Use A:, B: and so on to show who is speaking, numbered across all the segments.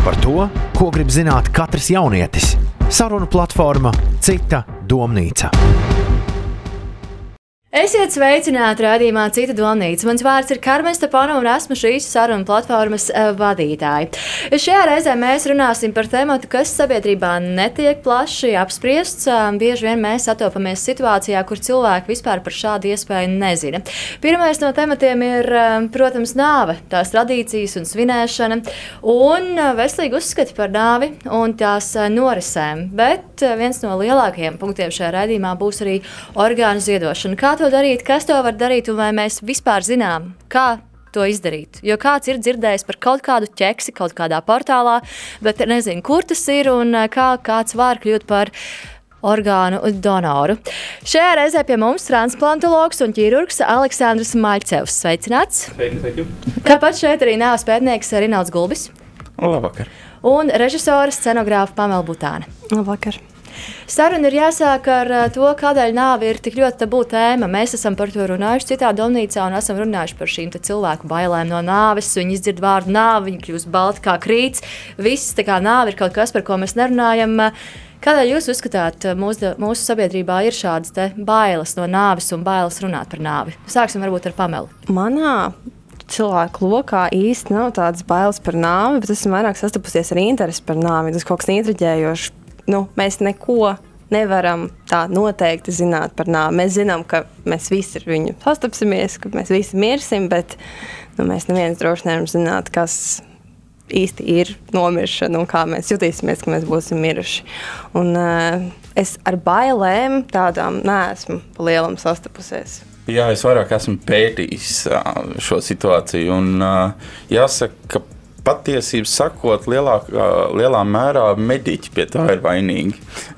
A: Par to, ko grib zināt katrs jaunietis. Sarunu platforma Cita domnīca.
B: Esiet sveicināti raidījumā Cita domnīca. Mans vārds ir Karmen Stepanova un esmu šīs sarunu platformas vadītāja. Šajā reizē mēs runāsim par tematu, kas sabiedrībā netiek plaši apspriests. Bieži vien mēs satopamies situācijā, kur cilvēki vispār par šādu iespēju nezina. Pirmais no tematiem ir, protams, nāve, tās tradīcijas un svinēšana un veselīgi uzskati par nāvi un tās norisēm. Bet viens no lielākajiem punktiem šajā raidījumā būs arī orgānu ziedošana. Kā to darīt, kas to var darīt un vai mēs vispār zinām, kā to izdarīt? Jo kāds ir dzirdējis par kaut kādu ķeksi kaut kādā portālā, bet nezinu, kur tas ir un kā kāds var kļūt par orgānu donoru. Šajā reizē pie mums transplantologs un ķirurgs Aleksandrs Maļcevs. Sveicināts!
C: Sveiki.
B: Kāpat šeit arī nāves pētnieks Rinalds Gulbis.
C: Labvakar.
B: Un režisora scenogrāfa Pamela Butāne.
D: Labvakar.
B: Saruna ir jāsāk ar to, kādēļ nāve ir tik ļoti tabū tēma. Mēs esam par to runājuši Citā domnīcā un esam runājuši par šīm cilvēku bailēm no nāves. Viņi izdzird vārdu nāve, viņi kļūst balti kā krīts. Viss tā kā nāve ir kaut kas, par ko mēs nerunājam. Kādēļ jūs uzskatāt, mūsu sabiedrībā ir šādas te bailes no nāves un bailes runāt par nāvi? Sāksim varbūt ar Pamelu.
D: Manā cilvēku lokā īsti nav tādas bailes par nāvi, bet esmu vairāk sastapusies ar interesi par nāvi. Tas kaut kas intriģējošs. Mēs neko nevaram tā noteikti zināt par nāvi. Mēs zinām, ka mēs visi ar viņu sastapsimies, ka mēs visi mirsim, bet mēs neviens droši nevaram zināt, kas īsti ir nomiršana un kā mēs jutīsimies, ka mēs būsim miruši. Un es ar bailēm tādām neesmu pa lielam sastapusies.
C: Jā, es vairāk esmu pētījis šo situāciju un jāsaka, ka patiesību sakot, lielā mērā mediķi pie tā ir vainīgi.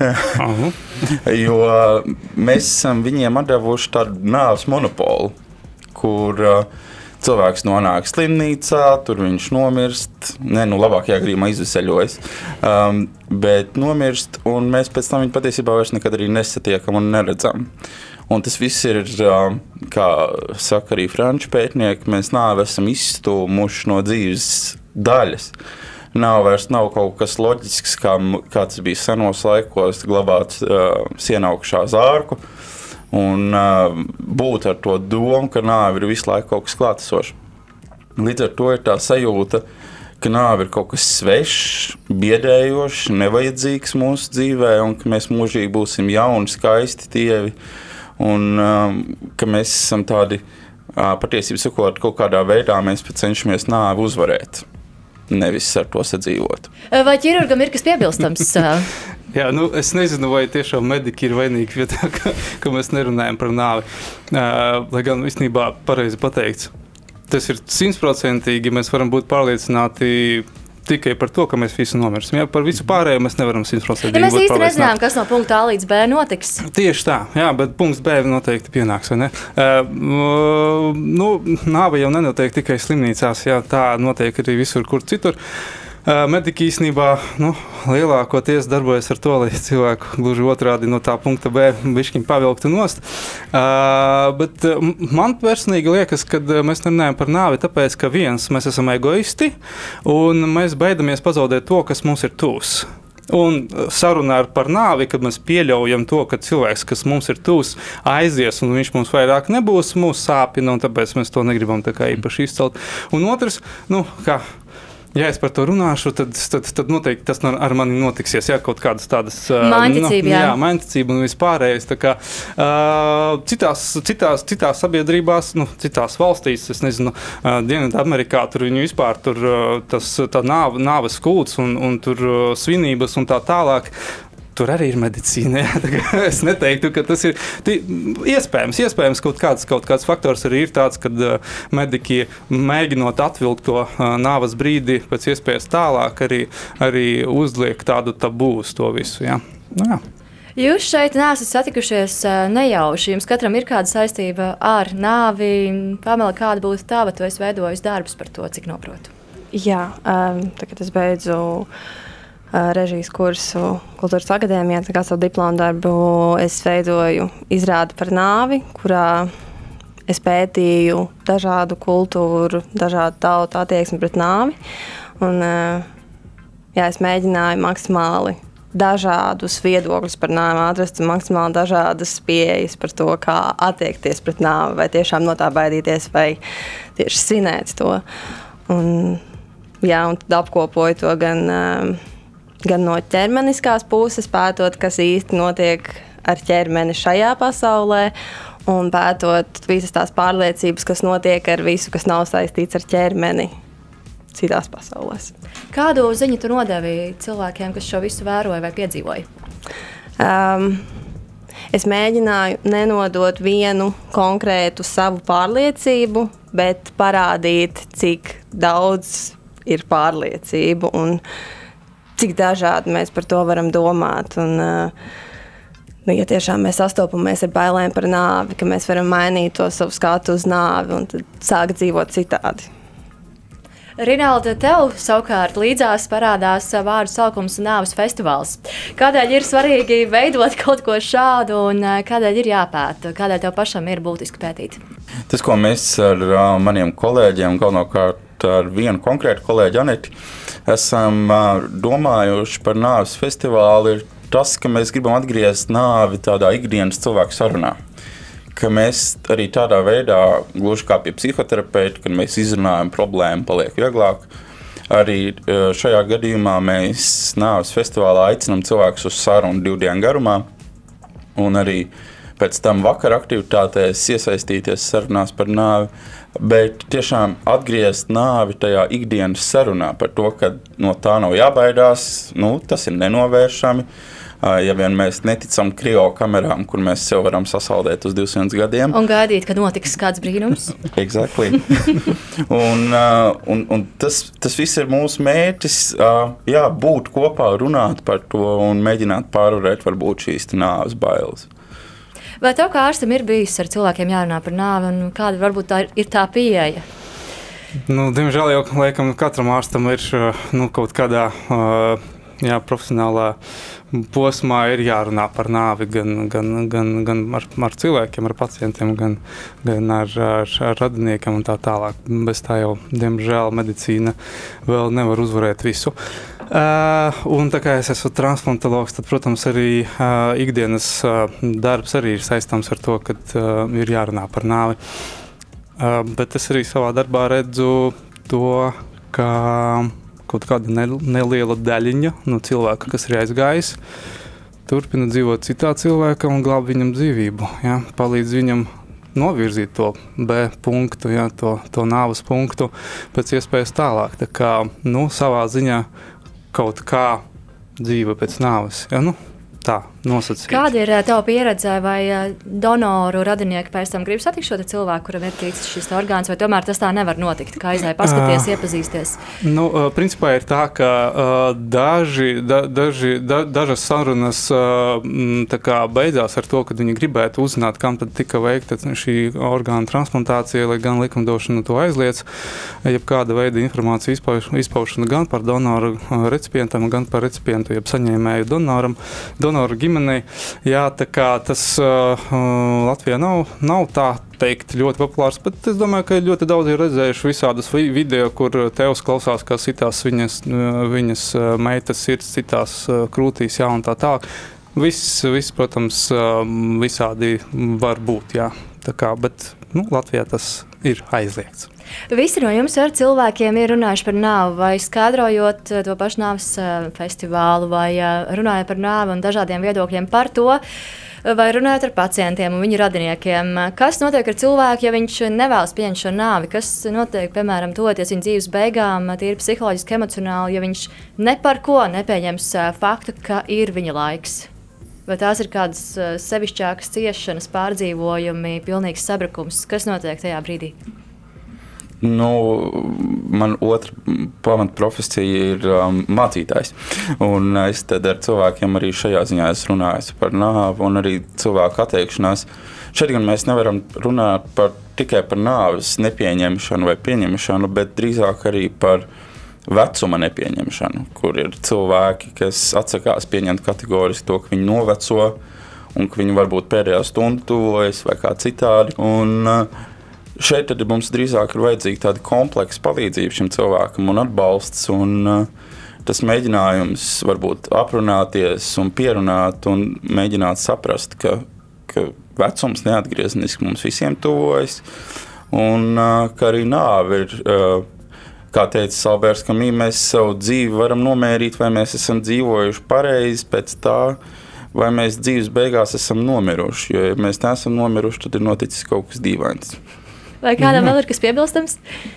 C: Jo mēs esam viņiem atdevuši tādu nāves monopolu, kur cilvēks nonāk slimnīcā, tur viņš nomirst, labākajā gadījumā izveseļojas, bet nomirst, un mēs pēc tam viņu patiesībā vairs nekad arī nesatiekam un neredzam. Un tas viss ir, kā saka arī franču pētnieki, mēs nāvi esam izstūmuši no dzīves daļas. Nav kaut kas loģisks, kā tas bija senos laikos, glabāt sienaugšā zārku un būt ar to domu, ka nāve ir visu laiku kaut kas klātesošs. Līdz ar to ir tā sajūta, ka nāve ir kaut kas svešs, biedējošs, nevajadzīgs mūsu dzīvē un ka mēs mūžīgi būsim jauni, skaisti tievi un ka mēs esam tādi, patiesībā sakot, kaut kādā veidā mēs cenšamies nāvi uzvarēt. Nevis ar to sadzīvot.
B: Vai ķirurgam ir kas piebilstams?
E: Jā, es nezinu, vai tiešām mediķi ir vainīgi pie tā, ka mēs nerunājam par nāvi. Lai gan īstenībā pareizi pateikts. Tas ir 100%, mēs varam būt pārliecināti tikai par to, ka mēs visi nomirsim. Jā, par visu pārējo mēs nevaram 100%
B: mēs īsti nezinām, kas no punkta A līdz B notiks.
E: Tieši tā, jā, bet punkts B noteikti pienāks, vai ne? Nāve jau nenotiek tikai slimnīcās, jā, tā notiek arī visur, kur citur. Mediķi īstenībā lielākoties darbojas ar to, lai cilvēku gluži otrādi no tā punkta B bišķiņ pavilktu nost. Bet man personīgi liekas, ka mēs nerunājam par nāvi, tāpēc, ka mēs esam egoisti un mēs baidamies pazaudēt to, kas mums ir tūs. Un sarunā par nāvi, kad mēs pieļaujam to, ka cilvēks, kas mums ir tūs, aizies un viņš mums vairāk nebūs, mūs sāpina, un tāpēc mēs to negribam tā kā īpaši izcelt. Un otrs, ja es par to runāšu, tad noteikti tas ar mani notiksies. Jā, kaut kādas tādas mainticība un vispārējais. Tā kā citās sabiedrībās, citās valstīs, es nezinu, Dienvidamerikā, tur viņu vispār tā nāves kults un tur svinības un tā tālāk. Tur arī ir medicīna. Es neteiktu, ka tas ir iespējams kaut kāds faktors arī ir tāds, kad mediķi mēģinot atvilkt to nāves brīdi pēc iespējas tālāk arī uzliek tādu tabū uz to visu. Jā. Jā.
B: Jūs šeit neesat satikušies nejauši. Jums katram ir kāda saistība ar nāvi. Pamela, kāda būtu tava? Tu esi veidojis darbus par to, cik noprotu.
D: Jā, tagad es beidzu režijas kursu Kultūras akadēmijā, tā kā savu diplomu darbu es veidoju izrādi par nāvi, kurā es pētīju dažādu kultūru, dažādu tautu attieksmi pret nāvi. Un jā, es mēģināju maksimāli dažādus viedokļus par nāvi atrast un maksimāli dažādas pieejas par to, kā attiekties pret nāvi, vai tiešām no tā baidīties, vai tieši svinēt to. Un tad apkopoju to gan no ķermeniskās puses, pētot, kas īsti notiek ar ķermeni šajā pasaulē, un pētot visas tās pārliecības, kas notiek ar visu, kas nav saistīts ar ķermeni citās pasaulēs.
B: Kādu ziņu tu nodevi cilvēkiem, kas šo visu vēroja vai piedzīvoja?
D: Es mēģināju nenodot vienu konkrētu savu pārliecību, bet parādīt, cik daudz ir pārliecību un cik dažādi mēs par to varam domāt. Un, ja tiešām mēs sastopamies ar bailēm par nāvi, ka mēs varam mainīt to savu skatu uz nāvi un tad sākt dzīvot citādi.
B: Rinalda, tev savukārt līdzās parādās vārdu saukums Nāves festivāls. Kādēļ ir svarīgi veidot kaut ko šādu un kādēļ ir jāpēta? Kādēļ tev pašam ir būtiski pētīt?
C: Tas, ko mēs ar maniem kolēģiem, galvenokārt ar vienu konkrētu kolēģi Aneti, esam domājuši par Nāves festivālu, ir tas, ka mēs gribam atgriezt nāvi tādā ikdienas cilvēku sarunā. Ka mēs arī tādā veidā, gluži kā pie psihoterapeita, kad mēs izrunājam problēmu, paliek vieglāk. Arī šajā gadījumā mēs Nāves festivālā aicinām cilvēkus uz sarunu 2 dienu garumā un arī pēc tam vakara aktivitātēs iesaistīties sarunās par nāvi, bet tiešām atgriezt nāvi tajā ikdienas sarunā par to, ka no tā nav jābaidās, tas ir nenovēršami. Ja vien mēs neticam kriokamerām, kur mēs sev varam sasaldēt uz 200 gadiem.
B: Un gaidīt, ka notiks kāds brīnums.
C: Exactly. un tas viss ir mūsu mērķis, būt kopā, runāt par to un mēģināt pārvarēt varbūt šīs nāves bailes.
B: Vai tev kā ārstam ir bijis ar cilvēkiem jārunā par nāvi un kāda varbūt ir tā pieeja?
E: Diemžēl jau laikam katram ārstam ir kaut kādā profesionālā posmā ir jārunā par nāvi gan ar cilvēkiem, ar pacientiem, gan ar radiniekiem un tā tālāk. Bez tā jau, diemžēl, medicīna vēl nevar uzvarēt visu. Un tā kā es esmu transplantologs, tad, protams, arī ikdienas darbs arī ir saistāms ar to, ka ir jārunā par nāvi. Bet es arī savā darbā redzu to, ka kaut kāda neliela daļiņa no cilvēka, kas ir aizgājis, turpina dzīvot citā cilvēka un glāb viņam dzīvību. Ja? Palīdz viņam novirzīt to B punktu, ja? to nāves punktu pēc iespējas tālāk. Tā kā savā ziņā kaut kā dzīve pēc nāves. Ja? Tā nosacīt.
B: Kāda ir tava pieredze vai donoru radinieki pēc tam grib satikt šo cilvēku, kuram ir ticis šis orgāns, vai tomēr tas tā nevar notikt? Kā aizēja paskaties, iepazīsties?
E: Principā ir tā, ka dažas sarunas tā kā beidzās ar to, kad viņi gribētu uzzināt, kam tad tika veikta šī orgāna transplantācija, lai gan likumdošana to aizliedz. Jebkāda veida informācija izpaušana gan par donoru recipientam, gan par recipientu, jeb saņēmēju donoru ģimenei. Jā, tā kā tas Latvijā nav tā teikt ļoti populārs, bet es domāju, ka ļoti daudz ir redzējuši visādus video, kur tevs klausās, kā sitās viņas meitas sirds, citās krūtīs, jā, un tā tālāk. Viss, protams, visādi var būt, jā. Tā kā, bet Latvijā tas ir aizliegts.
B: Visi no jums ar cilvēkiem ir runājuši par nāvi, vai skaidrojot to pašu nāves festivālu, vai runājot par nāvi un dažādiem viedokļiem par to, vai runājot ar pacientiem un viņu radiniekiem. Kas notiek ar cilvēku, ja viņš nevēlas pieņemt šo nāvi? Kas notiek, piemēram, toties viņa dzīves beigām, tīri psiholoģiski, emocionāli, ja viņš ne par ko nepieņems faktu, ka ir viņa laiks? Vai tās ir kādas sevišķākas ciešanas, pārdzīvojumi, pilnīgs sabrukums? Kas notiek tajā brīdī?
C: Man otra pamatprofesija ir mācītājs. Un es tad ar cilvēkiem arī šajā ziņā runāju par nāvi un arī cilvēku atteikšanās. Šeit gan mēs nevaram runāt tikai par nāves nepieņemšanu vai pieņemšanu, bet drīzāk arī par vecuma nepieņemšanu, kur ir cilvēki, kas atsakās pieņemt kategoriski to, ka viņi noveco un ka viņi varbūt pēdējā stundu tuvojas vai kā citādi. Un šeit tad mums drīzāk ir vajadzīga tāda kompleksa palīdzība šim cilvēkam un atbalsts. Un tas mēģinājums varbūt aprunāties un pierunāt un mēģināt saprast, ka vecums neatgriezeniski mums visiem tuvojas un ka arī nāve ir, kā teica Salberts Camus, mēs savu dzīvi varam nomērīt, vai mēs esam dzīvojuši pareizi pēc tā, vai mēs dzīves beigās esam nomiruši, jo ja mēs neesam nomiruši, tad ir noticis kaut kas dīvains.
B: Vai kādam vēl ir kas piebilstams?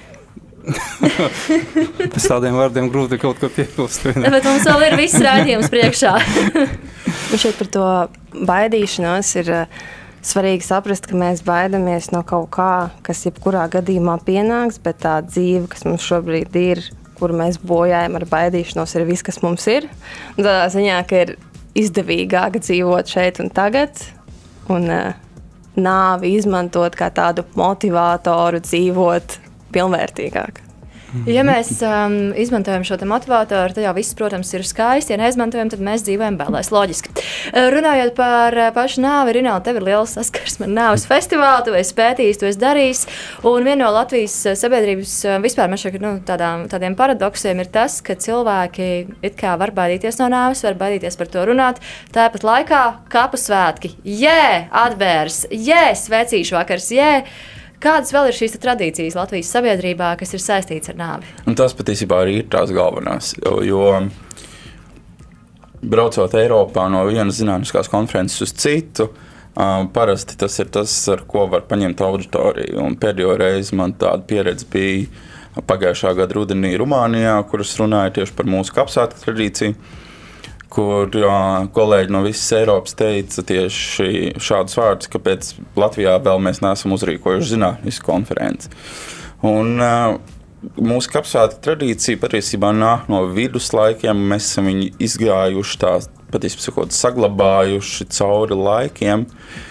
E: Pēc tādiem vārdiem grūti kaut ko piebilst.
B: Bet mums vēl ir viss rādījums priekšā.
D: Un šeit par to baidīšanos ir svarīgi saprast, ka mēs baidamies no kaut kā, kas jebkurā gadījumā pienāks, bet tā dzīve, kas mums šobrīd ir, kuru mēs bojājam ar baidīšanos, ir viss, kas mums ir. Un tādā ziņā, ka ir izdevīgāk dzīvot šeit un tagad, un nāvi izmantot kā tādu motivātoru dzīvot pilnvērtīgāk.
B: Ja mēs izmantojam šo motivātoru, tad jau viss, protams, ir skaisti. Ja neizmantojam, tad mēs dzīvojam bēlēs. Loģiski. Runājot par pašu nāvi, Rinalda, tev ir liela saskarsme ar nāves festivālu, tu esi pētījis, tu esi darījis. Un viena no Latvijas sabiedrības vispār man šeit, tādiem paradoksiem ir tas, ka cilvēki it kā var baidīties no nāves, var baidīties par to runāt. Tāpat laikā kapu svētki, atbērs, svecīšu vakars, Kādas vēl ir šīs tradīcijas Latvijas sabiedrībā, kas ir saistīts ar nāvi?
C: Un tas patiesībā arī ir tās galvenās, jo braucot Eiropā no vienas zinātniskās konferences uz citu, parasti tas ir tas, ar ko var paņemt auditoriju. Un pēdējo reizi man tāda pieredze bija pagājušā gada rudenī Rumānijā, kuras runāja tieši par mūsu kapsvētku tradīciju, kur kolēģi no visas Eiropas teica tieši šādus vārdus, kāpēc Latvijā vēl mēs neesam uzrīkojuši zinātnisku konferenci. Un mūsu kapsvētku tradīcija patiesībā nāk no viduslaikiem, mēs esam viņu izgājuši tā, patiesībā sakot, saglabājuši cauri laikiem,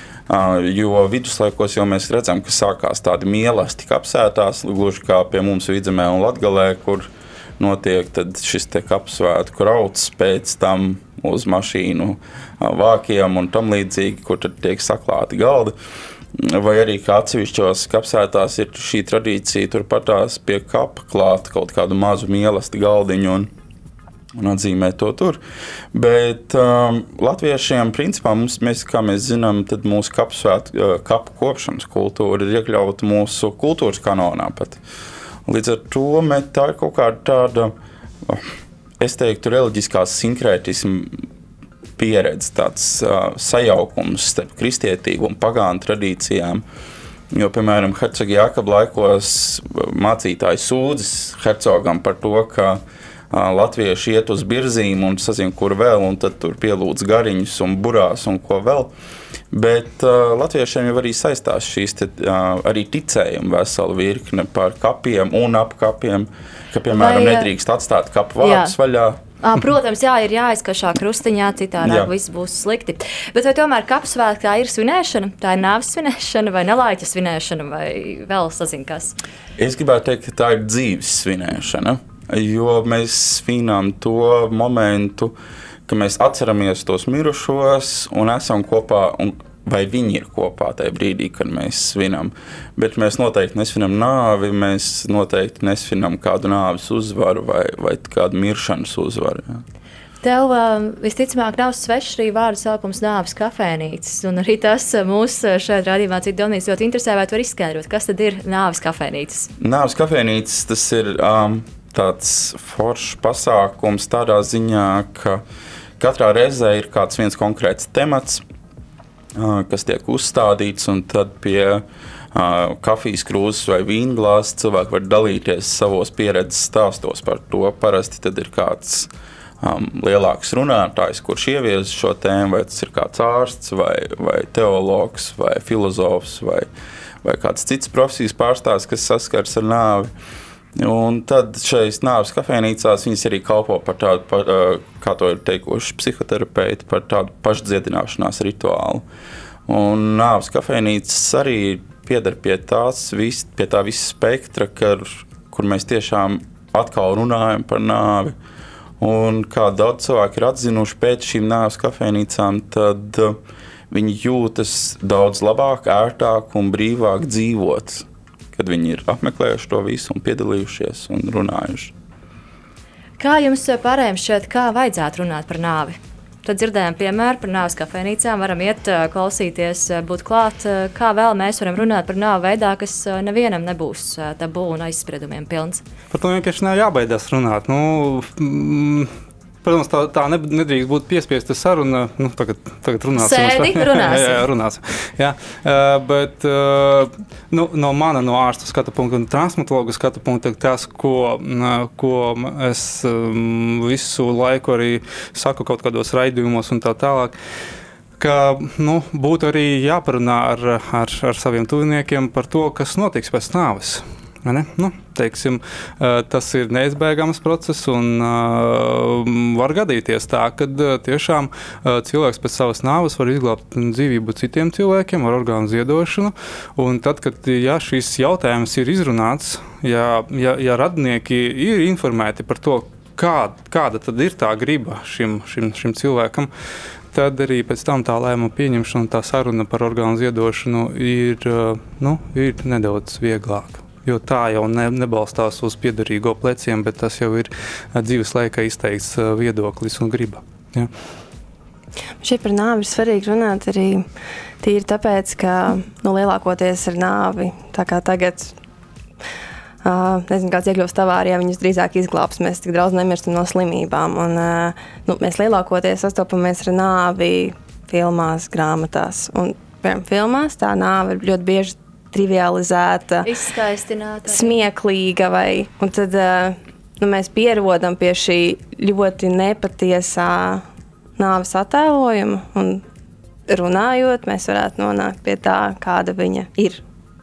C: jo viduslaikos jau mēs redzam, ka sākās tādi mīlasti kapsētās, gluži kā pie mums Vidzemē un Latgalē, kur notiek tad šis te kapsvētku rauds pēc tam uz mašīnu vākiem un tam līdzīgi, kur tad tiek saklāti galdi. Vai arī kā atsevišķos kapsētās ir šī tradīcija turpatās pie kapa klāt kaut kādu mazu mīlesti galdiņu un atzīmēt to tur. Bet latviešiem principā mēs, kā mēs zinām, tad mūsu kapu kopšanas kultūra ir iekļauta mūsu kultūras kanonā pat. Līdz ar to tā ir kaut kāda tāda, es teiktu, reliģiskās sinkrētisma pieredze, tāds sajaukums starp kristietību un pagānu tradīcijām. Jo, piemēram, hercoga Jākaba laikos mācītāji sūdzas hercogam par to, ka latvieši iet uz birzīm un sazina, kur vēl, un tad tur pielūdz gariņus un burās un ko vēl. Bet latviešiem jau arī saistās šīs arī ticējuma vesela virkne par kapiem un ap kapiem, ka, piemēram, nedrīkst atstāt kapu vārdus vaļā.
B: Protams, ir jāizkašā krustiņā, citādāk viss būs slikti. Bet vai tomēr kapsvētki tā ir svinēšana? Tā ir nāves svinēšana vai nelaiķa svinēšana vai vēl sazin kas? Es gribētu teikt, ka tā ir dzīves svinēšana, jo mēs svinām to momentu, ka mēs atceramies tos mirušos un esam kopā, vai viņi ir kopā tajā brīdī, kad mēs svinam. Bet mēs noteikti nesvinam nāvi, mēs noteikti nesvinam kādu nāves uzvaru vai kādu miršanas uzvaru. Jā. Tev visticamāk nav svešs arī vārdu saukums nāves kafēnītes, un arī tas mūs šeit rādījumā Cita Domnīca ļoti interesē, vai tu vari izskaidrot, kas tad ir nāves kafēnītes? Nāves kafēnītes, tas ir tāds foršs pasākums tādā ziņā, ka katrā reizē ir kāds viens konkrēts temats, kas tiek uzstādīts, un tad pie kafijas krūzes vai vīnglāzes cilvēki var dalīties savos pieredzes stāstos par to. Parasti tad ir kāds lielāks runātājs, kurš ievies šo tēmu, vai tas ir kāds ārsts, vai teologs, vai filozofs, vai kāds cits profesijas pārstāvs, kas saskars ar nāvi. Un tad šais nāves kafēnīcās viņas arī kalpo par tādu, kā to ir teikuši psihoterapeiti, par tādu pašdziedināšanās rituālu. Un nāves kafēnīcas arī pieder pie tā visa spektra, kur mēs tiešām atkal runājam par nāvi. Un kā daudz cilvēki ir atzinuši pēc šīm nāves kafēnīcām, tad viņi jūtas daudz labāk, ērtāk un brīvāk dzīvot, kad viņi ir apmeklējuši to visu un piedalījušies un runājuši. Kā jums pārējiem šķiet, kā vajadzētu runāt par nāvi? Tad dzirdējām piemēru par nāves kafejnīcām, varam iet, klausīties, būt klāt. Kā vēl mēs varam runāt par nāvi veidā, kas nevienam nebūs tabū un aizspriedumiem pilns?
E: Par to vienkārši nav jābaidās runāt. Protams, tā nedrīkst būt piespiesta saruna. Tagad runāsim.
B: Sēdi, runāsim.
E: Jā, runāsim. Jā, bet no ārsta skatu punkta un transmatologa skatu punkta tas, ko es visu laiku arī saku kaut kādos raidījumos un tā tālāk, ka būtu arī jāparunā ar saviem tuviniekiem par to, kas notiks pēc nāves. Teiksim, tas ir neizbēgams process un var gadīties tā, ka tiešām cilvēks pēc savas nāves var izglābt dzīvību citiem cilvēkiem ar orgānu ziedošanu. Un tad, kad šis jautājums ir izrunāts, ja radinieki ir informēti par to, kāda tad ir tā griba šim cilvēkam, tad arī pēc tam tā lēmuma pieņemšana un tā saruna par orgānu ziedošanu ir nedaudz vieglāka. Jo tā jau nebalstās uz piederīgo pleciem, bet tas jau ir dzīves laikā izteikts viedoklis un griba. Ja.
D: Šeit par nāvi ir svarīgi runāt arī tīri tāpēc, ka lielākoties ar nāvi, tā kā tagad, nezinu, kāds iekļūst avārijā, viņus drīzāk izglābs, mēs tik daudz nemirstam no slimībām. Un, mēs lielākoties sastopamies ar nāvi filmās, grāmatās. Un, piemēram, filmās tā nāve ir ļoti bieži trivializēta,
B: izskaistināta,
D: smieklīga, un tad mēs pierodam pie šī ļoti nepatiesā nāves attēlojuma, un runājot, mēs varētu nonākt pie tā, kāda viņa ir,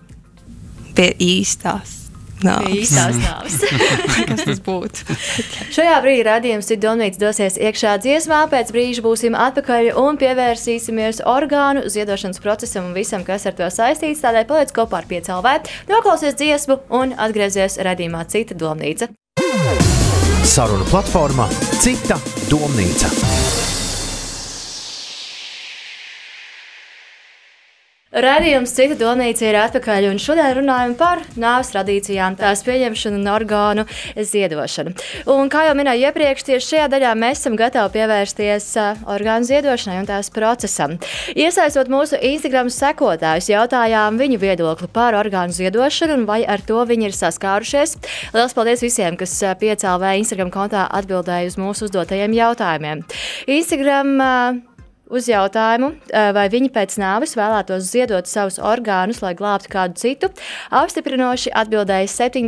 D: pie īstās nāves. Kas tas būtu?
B: Šajā brīdī raidījums Cita domnīca dosies iekšā dziesmā, pēc brīža būsim atpakaļ un pievērsīsimies orgānu ziedošanas procesam un visam, kas ar to saistīts. Tādēļ paliec kopā ar 5LV, noklausies dziesmu un atgriezies raidījumā Cita domnīca.
A: Saruna platforma Cita domnīca.
B: Raidījums Cita domnīca ir atpakaļ, un šodien runājam par nāves tradīcijām, tās pieņemšanu un orgānu ziedošanu. Un kā jau minēju iepriekš, tieši šajā daļā mēs esam gatavi pievērsties orgānu ziedošanai un tās procesam. Iesaistot mūsu Instagram sekotājus, jautājām viņu viedokli par orgānu ziedošanu un vai ar to viņi ir saskārušies. Lielas paldies visiem, kas 5LV Instagram kontā atbildēja uz mūsu uzdotajiem jautājumiem. Instagram uz jautājumu, vai viņi pēc nāves vēlētos ziedot savus orgānus, lai glābtu kādu citu, apstiprinoši atbildēja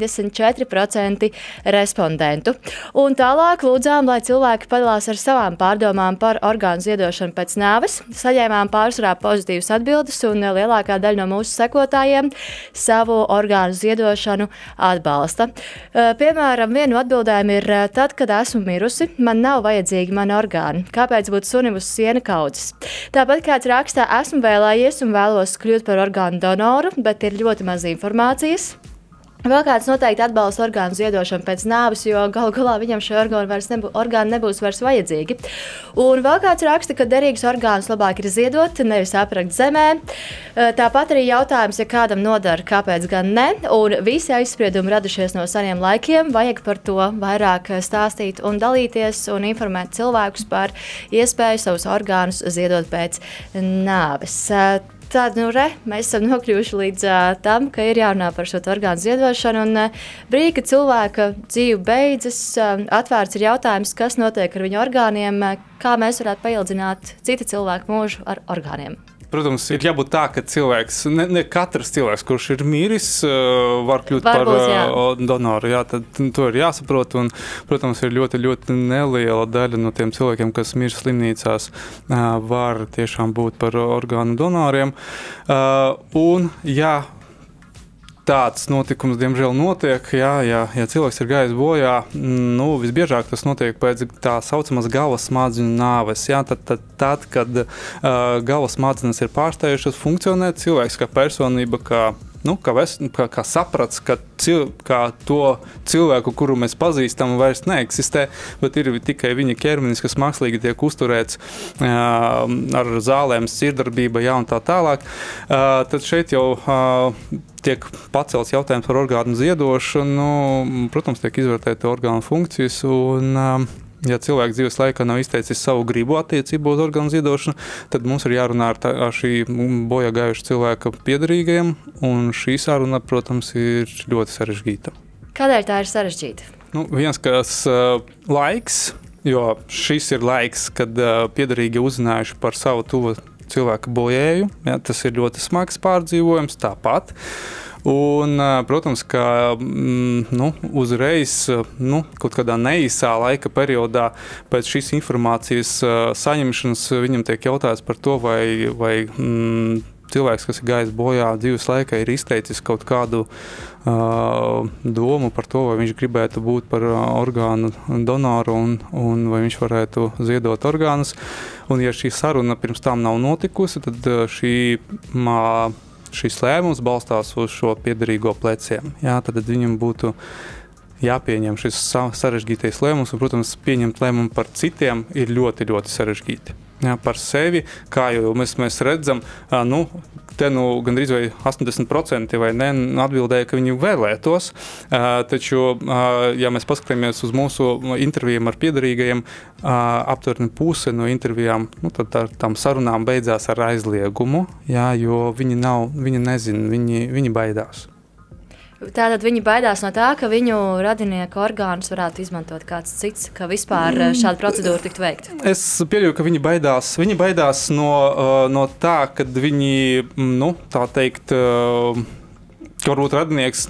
B: 74% respondentu. Un tālāk lūdzām, lai cilvēki padalās ar savām pārdomām par orgānu ziedošanu pēc nāves. Saņēmām pārsvarā pozitīvas atbildes, un lielākā daļa no mūsu sekotājiem savu orgānu ziedošanu atbalsta. Piemēram, viena no atbildēm ir: tad, kad esmu mirusi, man nav vajadzīgi mani orgāni. Kāpēc būt sunim uz siena kaudzes? Tāpat kāds rakstā: esmu vēlējies un vēlos kļūt par orgānu donoru, bet ir ļoti maz informācijas. Vēl kāds noteikti atbalsta orgānu ziedošanu pēc nāves, jo galu galā viņam šie orgāni nebūs vairs vajadzīgi. Un vēl kāds raksta, ka derīgus orgānus labāk ir ziedot, nevis aprakt zemē. Tāpat arī jautājums, ja kādam nodara, kāpēc gan ne. Un visi aizspriedumi radušies no seniem laikiem, vajag par to vairāk stāstīt un dalīties un informēt cilvēkus par iespēju savus orgānus ziedot pēc nāves. Tad, mēs esam nokļuvuši līdz tam, ka ir jārunā par šo orgānu ziedošanu. Un brīdī, kad cilvēka dzīve beidzas, atvērts ir jautājums, kas notiek ar viņu orgāniem, kā mēs varētu paildzināt cita cilvēka mūžu ar orgāniem.
E: Protams, ir jābūt tā, ka cilvēks, ne katrs cilvēks, kurš ir miris, var kļūt
B: Varbūt,
E: donoru. Jā, tad to ir jāsaprot. Un, protams, ir ļoti, ļoti neliela daļa no tiem cilvēkiem, kas mirst slimnīcās, var tiešām būt par orgānu donoriem. Un, ja tāds notikums, diemžēl, notiek, ja cilvēks ir gājis bojā, visbiežāk tas notiek pēc tā saucamās galvas smadzeņu nāves. Tad, kad galvas smadzenes ir pārstājušas funkcionēt, cilvēks kā personība, kā kā saprats, ka to cilvēku, kuru mēs pazīstam, vairs neeksistē, bet ir tikai viņa ķermenis, kas mākslīgi tiek uzturēts ar zālēm, sirdarbība, un tā tālāk. Tad šeit jau tiek pacelts jautājums par orgānu ziedošanu, protams, tiek izvērtēta orgānu funkcijas, un ja cilvēks dzīves laikā nav izteicis savu gribu attiecībā uz orgānu ziedošanu, tad mums ir jārunā ar šī bojā gājuša cilvēka piederīgajiem, un šī saruna, protams, ir ļoti sarežģīta.
B: Kādēļ tā ir sarežģīta?
E: Viens, kas laiks, jo šis ir laiks, kad piederīgi uzzinājuši par savu tuvu cilvēku bojēju, tas ir ļoti smags pārdzīvojums, tāpat. Un, protams, ka uzreiz kaut kādā neīsā laika periodā pēc šīs informācijas saņemšanas viņam tiek jautāts par to, vai cilvēks, kas ir gājis bojā dzīves laikā, ir izteicis kaut kādu domu par to, vai viņš gribētu būt par orgānu donoru un vai viņš varētu ziedot orgānus. Un, ja šī saruna pirms tam nav notikusi, tad šis lēmums balstās uz šo piederīgo pleciem. Tad viņam būtu jāpieņem šis sarežģītais lēmums, un, protams, pieņemt lēmumu par citiem ir ļoti, ļoti sarežģīti. Par sevi, kā jau mēs redzam, gandrīz vai 80% vai ne, atbildēja, ka viņi vēlētos, taču, ja mēs paskatāmies uz mūsu intervijām ar piederīgajiem, aptuveni puse no intervijām, tad tām sarunām beidzās ar aizliegumu, jo viņi nezin, viņi baidās.
B: Tātad viņi baidās no tā, ka viņu radinieku orgānus varētu izmantot kāds cits, ka vispār šāda procedūra tiktu veikta.
E: Es pieļauju, ka viņi baidās no tā, kad viņi, tā teikt, varbūt radinieks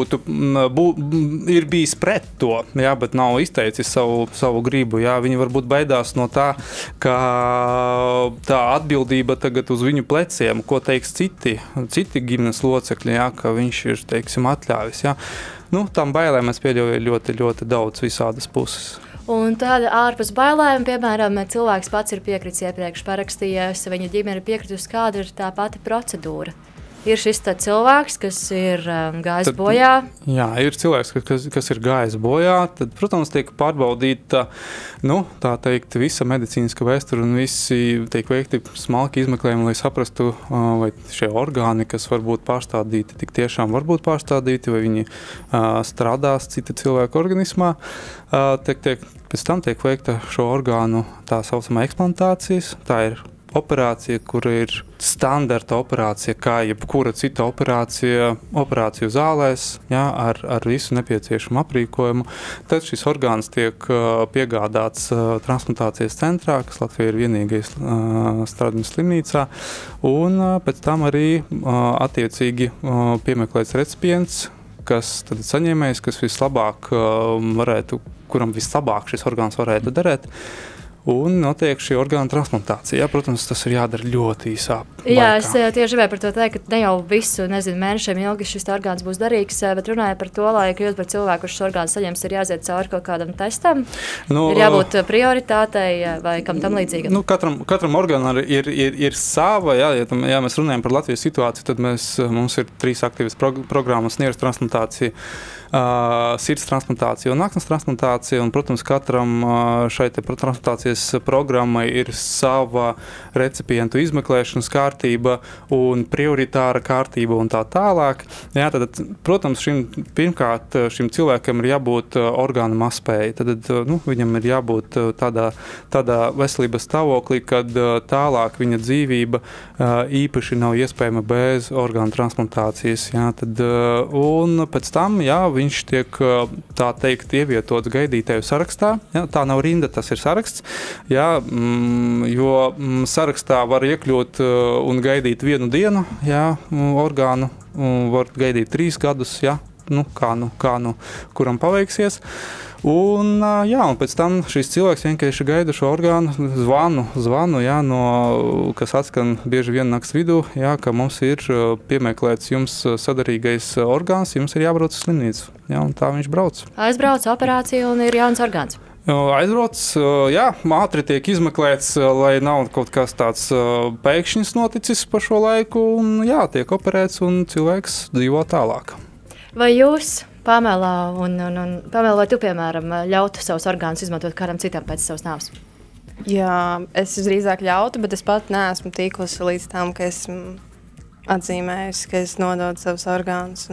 E: ir bijis pret to, bet nav izteicis savu gribu. Viņi varbūt baidās no tā, ka tā atbildība tagad uz viņu pleciem, ko teiks citi ģimenes locekļi, ka viņš ir, teiksim, atļāvis. Tam bailēm es pieļauju ļoti, ļoti daudz visādas puses.
B: Un tāda ārpus bailēm, piemēram, cilvēks pats ir piekritis iepriekš parakstījies, viņa ģimene ir piekritus, kāda ir tā pati procedūra. Ir šis cilvēks, kas ir gājis bojā. Jā,
E: ir cilvēks, kas ir gājis bojā. Tad, protams, tiek pārbaudīta tā teikt, visa medicīniska vēsture un visi tiek veikti smalki izmeklējumi, lai saprastu, vai šie orgāni, kas var būt pārstādīti, tik tiešām var būt pārstādīti, vai viņi strādās cita cilvēka organismā. Pēc tam tiek veikta šo orgānu tā saucamā eksplantācijas. Tā ir operācija, kur ir standarta operācija, kā jebkura cita operāciju zālēs, ar visu nepieciešamu aprīkojumu. Tad šis orgāns tiek piegādāts transplantācijas centrā, kas Latvijā ir vienīgais Stradiņu slimnīcā, un pēc tam arī attiecīgi piemeklēts recipients, kas tad saņēmējs, kas kuram vislabāk šis orgāns varētu derēt. Un notiek šī orgāna transplantācija. Protams, tas ir jādara ļoti īsā laikā.
B: Jā, es tieši gribēju par to teikt, ka ne jau visu, mēnešiem ilgi šis orgāns būs derīgs, bet runāja par to, lai kļūt par cilvēku, kurš orgānu saņems, ir jāiziet cauri kaut kādam testam, ir jābūt prioritātei vai kam tam līdzīgam.
E: Katram orgānam ir sava, ja mēs runājam par Latvijas situāciju, tad mums ir 3 aktīvas programmas: nieres transplantācija, sirds transplantācija un aknas transplantācija, un, protams, katram šai transplantācijas programmai ir sava recipientu izmeklēšanas kārtība un prioritāra kārtība un tā tālāk. Tad, protams, pirmkārt šim cilvēkam ir jābūt orgānu mazspēja. Tad viņam ir jābūt tādā veselības stāvoklī, kad tālāk viņa dzīvība īpaši nav iespējama bez orgānu transplantācijas. Un pēc tam, viņš tiek, tā teikt, ievietots gaidītāju sarakstā. Tā nav rinda, tas ir saraksts. Jo sarakstā var iekļūt un gaidīt 1 dienu, orgānu, var gaidīt 3 gadus, kā kuram paveiksies. Un pēc tam šis cilvēks vienkārši gaida šo orgānu, zvanu, kas atskan bieži vien nakts vidū, ka mums ir piemeklēts jums sadarīgais orgāns, jums ir jābrauc uz slimnīcu. Un tā viņš brauc.
B: Aizbrauc operāciju un ir jauns orgāns.
E: Aizbrauc, jā, ātri tiek izmeklēts, lai nav kaut kas tāds pēkšņs noticis pa šo laiku, un jā, tiek operēts, un cilvēks dzīvo tālāk.
B: Vai jūs, Pamela, Pamela, vai tu, piemēram, ļautu savus orgānus izmantot kādam citam pēc savas nāves?
D: Jā, es drīzāk ļautu, bet es pat neesmu tikusi līdz tam, ka esmu atzīmējusi, ka es nododu savus orgānus.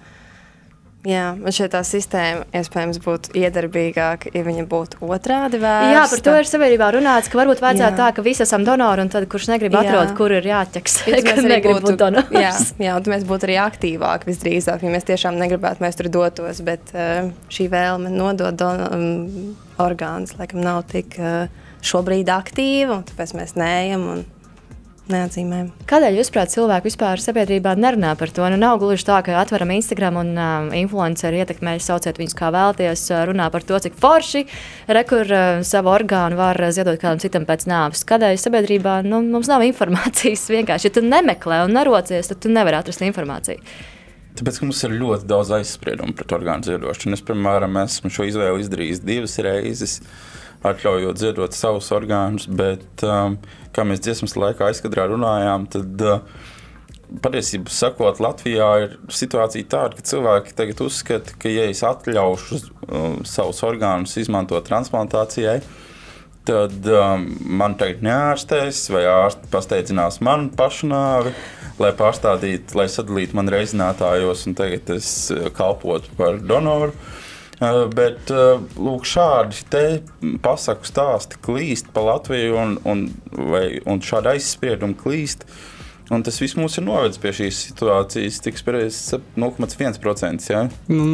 D: Jā, man šeit tā sistēma iespējams būtu iedarbīgāka, ja viņa būtu otrādi vērsta.
B: Jā, par to ir sabiedrībā runāts, ka varbūt vajadzētu tā, ka visi esam donori, un tad, kurš negrib atrod, kur ir jāķeksē, ka negrib būt donors.
D: Jā, un mēs būtu arī aktīvāki visdrīzāk, ja mēs tiešām negribētu, mēs tur dotos, bet šī vēlme nodot orgānus, laikam nav tik šobrīd aktīva, un tāpēc mēs neejam un neatzīmējam.
B: Kādēļ, jūsuprāt, cilvēki vispār sabiedrībā nerunā par to? Nu, nav gluži tā, ka atveram Instagram un influenceri ietekmēs, sauciet viņus kā vēlties, runā par to, cik forši, kur savu orgānu var ziedot kādam citam pēc nāves. Kādēļ sabiedrībā mums nav informācijas vienkārši? Ja tu nemeklē un nerocies, tad tu nevari atrast informāciju.
C: Tāpēc, ka mums ir ļoti daudz aizspriedumu pret orgānu ziedošanu. Es, piemēram, esmu šo izvēli izdarījis 2 reizes, atļaujot ziedot savus orgānus, bet, kā mēs dziesmas laikā aizkadrā runājām, tad patiesībā sakot, Latvijā ir situācija tāda, ka cilvēki tagad uzskata, ka, ja es atļaušu savus orgānus izmantot transplantācijai, tad man tagad neārstēs, vai ārsti pasteidzinās manu pašnāvi, lai pārstādītu, lai sadalītu man reizinātājos, un tagad es kalpotu par donoru. Bet lūk, šādi te pasaku stāsti klīst pa Latviju un šādi aizspriedumi klīst. Un tas viss mūs ir novedis pie šīs situācijas, tiks pareizi 0,1%. Ja?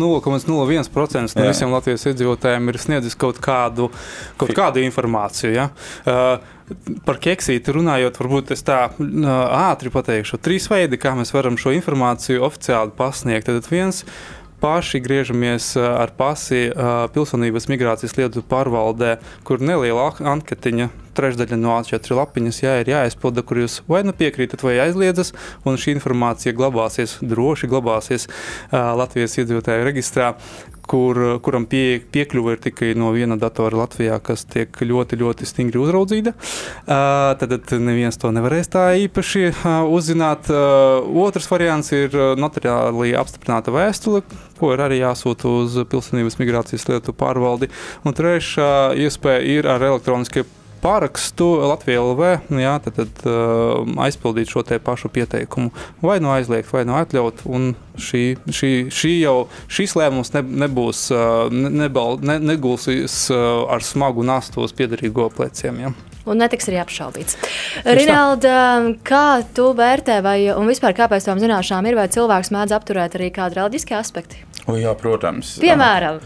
E: 0,01% no visiem Latvijas iedzīvotājiem ir sniedzis kaut kādu informāciju. Ja? Par keksīti runājot, varbūt es tā ātri pateikšu. 3 veidi, kā mēs varam šo informāciju oficiāli pasniegt. Tad viens. Paši griežamies ar pasi Pilsonības migrācijas lietu pārvaldē, kur neliela anketiņa, 3/3 no A4 lapiņas ir jāizpilda, kur jūs vai nu piekrītat vai aizliedzas, un šī informācija droši glabāsies Latvijas iedzīvotāju reģistrā, kuram piekļuva ir tikai no viena datora Latvijā, kas tiek ļoti, ļoti stingri uzraudzīta. Tad neviens to nevarēs tā īpaši uzzināt. Otrs variants ir notariāli apstiprināta vēstule, ko ir arī jāsūta uz Pilsonības migrācijas lietu pārvaldi. Un trešā iespēja ir ar elektroniskie pārakstu Latvijā LV, tad aizpildīt šo te pašu pieteikumu. Vai nu aizliegt, vai nu atļaut, un šīs lēmums negulsīs ar smagu nastu uz piederīgo pleciem. Ja?
B: Un netiks arī apšaubīts. Rinalda, kā tu vērtē, un vispār kāpēc tām zināšanām ir, vai cilvēks mēdz apturēt arī kādu reliģiski aspekti?
C: Jā, protams.
B: Piemēram.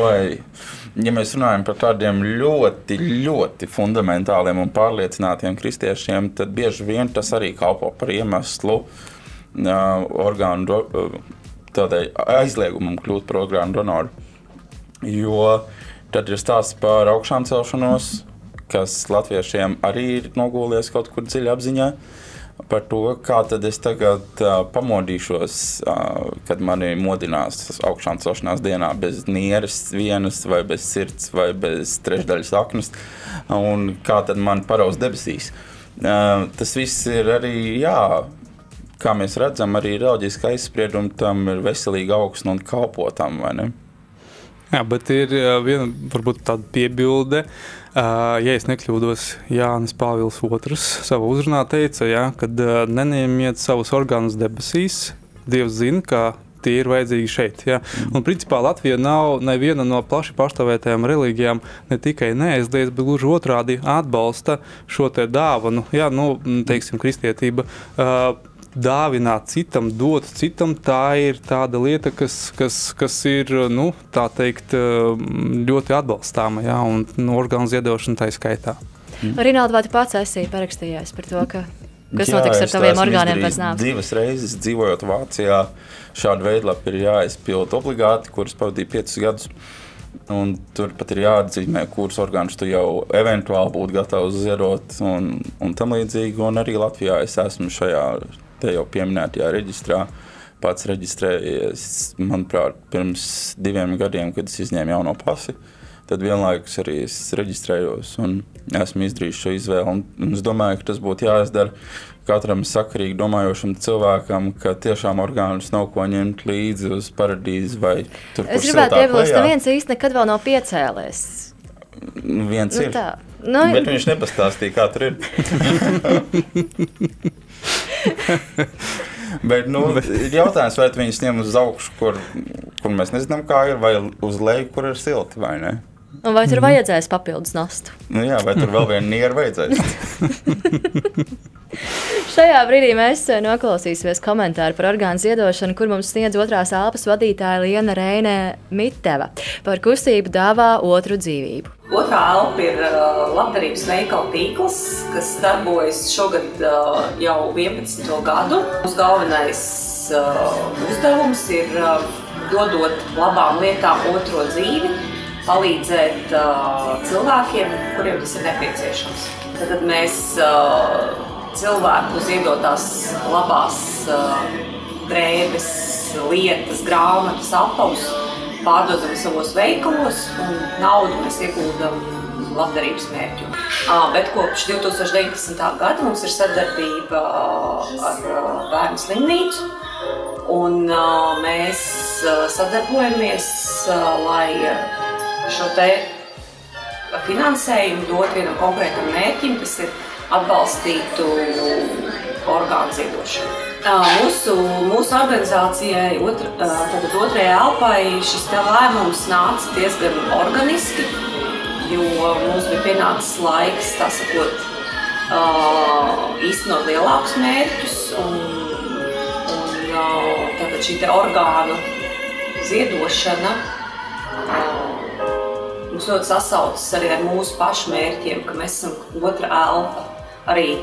C: Ja mēs runājam par tādiem ļoti, ļoti fundamentāliem un pārliecinātiem kristiešiem, tad bieži vien tas arī kalpo par iemeslu orgānu tādai aizliegumam kļūt par orgānu donoru. Jo tad ir stāsts par augšām celšanos, kas latviešiem arī ir nogūlies kaut kur dziļi apziņā, par to, kā tad es tagad pamodīšos, kad mani modinās augšām celšanās dienā bez nieres vienas, vai bez sirds, vai bez trešdaļas aknas, un kā tad man paraus debesīs. Tas viss ir arī, kā mēs redzam, arī reliģiski aizspriedumi tam ir veselīga augsne un kalpotam, vai ne?
E: Jā, bet ir viena, varbūt tāda piebilde. Ja es nekļūdos, Jānis Pāvils II savā uzrunā teica, kad neņemiet savus orgānus debesīs, Dievs zina, ka tie ir vajadzīgi šeit. Ja? Un principā Latvija nav neviena no plaši pārstāvētajām reliģijām ne tikai neaizliedz, bet gluži otrādi atbalsta šo te dāvanu, teiksim, kristietība, dāvināt citam, dot citam, tā ir tāda lieta, kas ir, tā teikt, ļoti atbalstāma, un orgānu ziedošana tā skaitā.
B: Rinalda, vai tu pats esi parakstījies par to, kas notiks ar taviem orgāniem pēc nāves?
C: 2 reizes dzīvojot Vācijā, šādu veidlapu ir jāizpild obligāti, kuras pavadīja 5 gadus. Un tur pat ir jāatzīmē, kurus orgānus tu jau eventuāli būtu gatavs ziedot un tam līdzīgi. Un arī Latvijā es esmu šajā te jau pieminētajā reģistrā. Pats reģistrējies, manuprāt, pirms 2 gadiem, kad es izņēmu jauno pasi. tad vienlaikus arī es reģistrējos un esmu izdarījis šo izvēli. Un es domāju, ka tas būtu jāizdara katram sakarīgi domājošam cilvēkam, ka tiešām orgānus nav ko ņemt līdzi uz paradīzi vai tur, kur
B: Es gribētu iebilst, neviens īsti nekad vēl nav piecēlies.
C: Viens ir,
B: tā.
C: bet viņš nepastāstīja, kā tur ir. Bet, ir jautājums, vai viņus ņem uz augšu, kur mēs nezinām, kā ir, vai uz leju, kur ir silti, vai ne?
B: Un vai tur vajadzēs papildus nastu?
C: Jā, vai tur vēl vienu nieru vajadzēs?
B: Šajā brīdī mēs noklausīsimies komentāru par orgānu ziedošanu, kur mums sniedz otrās elpas vadītāja Liena Reine Miteva par kustību Dāvā otru dzīvību.
F: Otrā elpa ir labdarības veikala tīkls, kas darbojas šogad jau 11. gadu. Mūsu galvenais uzdevums ir dodot labām lietām otro dzīvi, palīdzēt cilvēkiem, kuriem tas ir nepieciešams. Tad mēs cilvēku ziedotās labās drēbes, lietas, grāmatas, apavus pārdodam savos veikalos un naudu mēs ieguldam labdarības mērķu. Bet kopš 2019. gada mums ir sadarbība ar bērnu slimnīcu un mēs sadarbojamies, lai šo te finansējumu dot vienam konkrētam mērķim, tas ir atbalstītu orgānu ziedošanu. Mūsu organizācijai, tātad otrajai elpai, šis te lēmums nāca diezgan organiski, jo mums bija pienācis laiks, tā sakot, īstenot lielākus mērķus, un tātad šī te orgānu ziedošana mums ļoti sasaucas arī ar mūsu pašu mērķiem, ka mēs esam otra elpa. Arī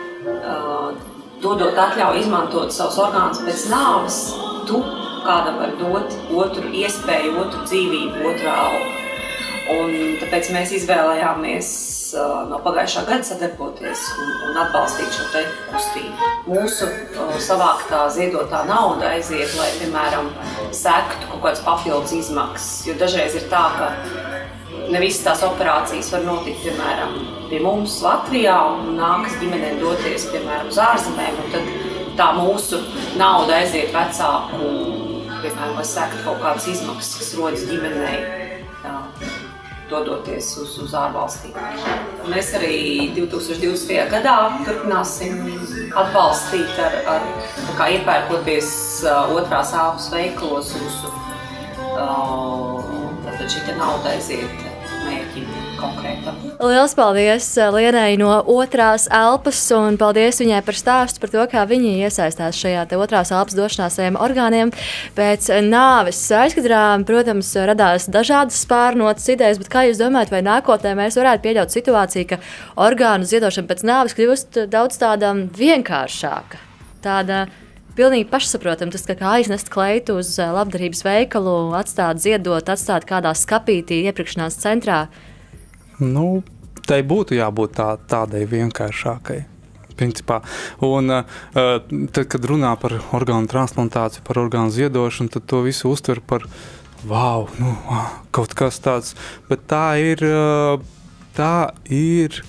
F: dodot atļauju izmantot savus orgānus pēc nāves, tu kādam var dot otru iespēju, otru dzīvību, otru elpu. Un tāpēc mēs izvēlējāmies no pagājušā gada sadarboties un atbalstīt šo te kustību. Mūsu savāktā ziedotā nauda aiziet, lai, piemēram, sektu kaut kādas papildus izmaksas, jo dažreiz ir tā, ka ne visas tās operācijas var notikt, piemēram, pie mums Latvijā un nākas ģimenēm doties, piemēram, uz ārzemēm, un tad tā mūsu nauda aiziet vecāku, piemēram, lai sektu kaut kādas izmaksas, kas rodas ģimenei, dodoties uz ārvalstīm. Mēs arī 2020. gadā turpināsim atbalstīt ar kā iepērkoties otrās elpas veikalos mūsu, tad šī te nauda aiziet mērķim konkrētam.
B: Liels paldies Lienai no otrās elpas un paldies viņai par stāstu par to, kā viņi iesaistās šajā te otrās elpas došanā saviem orgāniem. Pēc nāves aizkadrām, protams, radās dažādas spārnotas idejas, bet kā jūs domājat, vai nākotnē mēs varētu pieļaut situāciju, ka orgānu ziedošana pēc nāves kļūst daudz tāda vienkāršāka, tāda pilnīgi pašsaprotam, tas kā aiznest kleitu uz labdarības veikalu, atstāt ziedot, atstāt kādā skapītī iepirkšanās centrā?
E: Tai būtu jābūt tādai vienkāršākai, principā. Un tad, kad runā par orgānu transplantāciju, par orgānu ziedošanu, tad to visu uztver par kaut kas tāds. Bet tā ir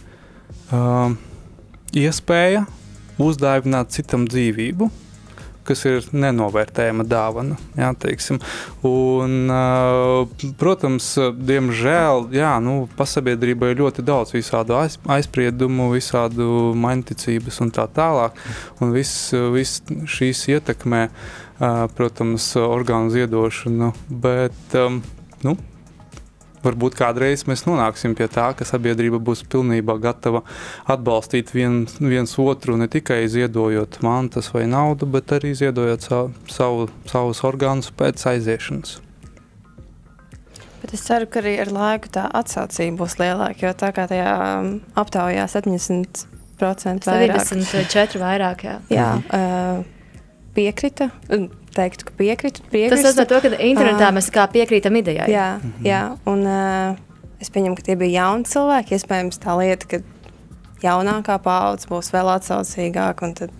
E: iespēja uzdāvināt citam dzīvību, kas ir nenovērtējama dāvana, jā, teiksim. Un, protams, diemžēl, pasabiedrībai ir ļoti daudz visādu aizspriedumu, visādu mainticības un tā tālāk. Un viss šīs ietekmē, protams, orgānu ziedošanu, bet, varbūt kādreiz mēs nonāksim pie tā, ka sabiedrība būs pilnībā gatava atbalstīt viens otru, ne tikai ziedojot mantas vai naudu, bet arī ziedojot savus orgānus pēc aiziešanas.
D: Bet es ceru, ka arī ar laiku tā atsaucība būs lielāka, jo tā kā tajā aptaujā 70% vairāk.
B: 74 vairāk, jā.
D: Jā, piekrita. Teiktu, ka piekrītu.
B: Tas nozīmē to, ka internetā mēs kā piekrītam idejai.
D: Jā, un es pieņemu, ka tie bija jauni cilvēki. Iespējams tā lieta, ka jaunākā paudze būs vēl atsaucīgāka, un tad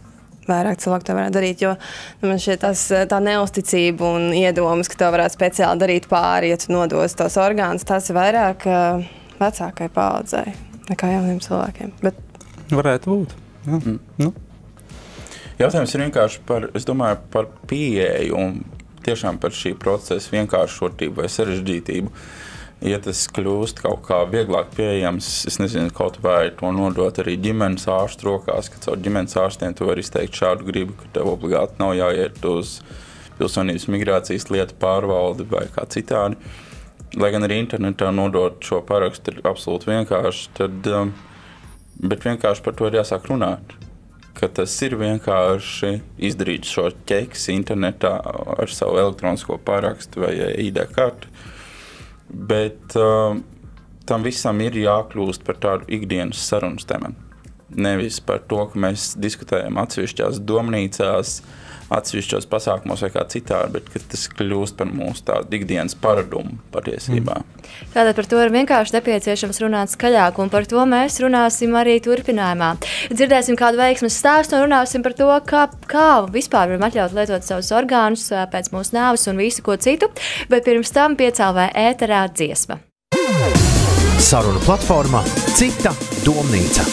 D: vairāk cilvēku to varētu darīt, jo man šķiet tā neusticība un iedomas, ka to varētu speciāli darīt pāri, ja tu nodos tos orgānus, tas ir vairāk vecākai paaudzei nekā jauniem cilvēkiem. Bet...
E: Varētu būt. Jā. Nu.
C: Jautājums ir vienkārši es domāju, par pieeju un tiešām par šī procesa vienkāršotību vai sarežģītību. Ja tas kļūst kaut kā vieglāk pieejams, es nezinu, kaut vai to nodot arī ģimenes ārstu rokās, ka caur ģimenes ārstiem tu vari izteikt šādu gribu, ka tev obligāti nav jāiet uz pilsonības migrācijas lietu pārvaldi vai kā citādi. Lai gan arī internetā nodot šo parakstu ir absolūti vienkārši, bet vienkārši par to ir jāsāk runāt. Ka tas ir vienkārši izdarīt šo ķeksi internetā ar savu elektronisko parakstu vai ID kartu. Bet tam visam ir jākļūst par tādu ikdienas sarunas tematu. Nevis par to, ka mēs diskutējam atsevišķās domnīcās, atsevišķos pasākumos vai kā citādi, bet ka tas kļūst par mūsu tādu ikdienas paradumu patiesībā.
B: Tātad par to ir vienkārši nepieciešams runāt skaļāk, un par to mēs runāsim arī turpinājumā. Dzirdēsim kādu veiksmes stāstu un runāsim par to, kā vispār varam atļaut lietot savus orgānus pēc mūsu nāves un visu ko citu, bet pirms tam 5LV ēterā dziesma.
A: Sarunu platforma Cita domnīca.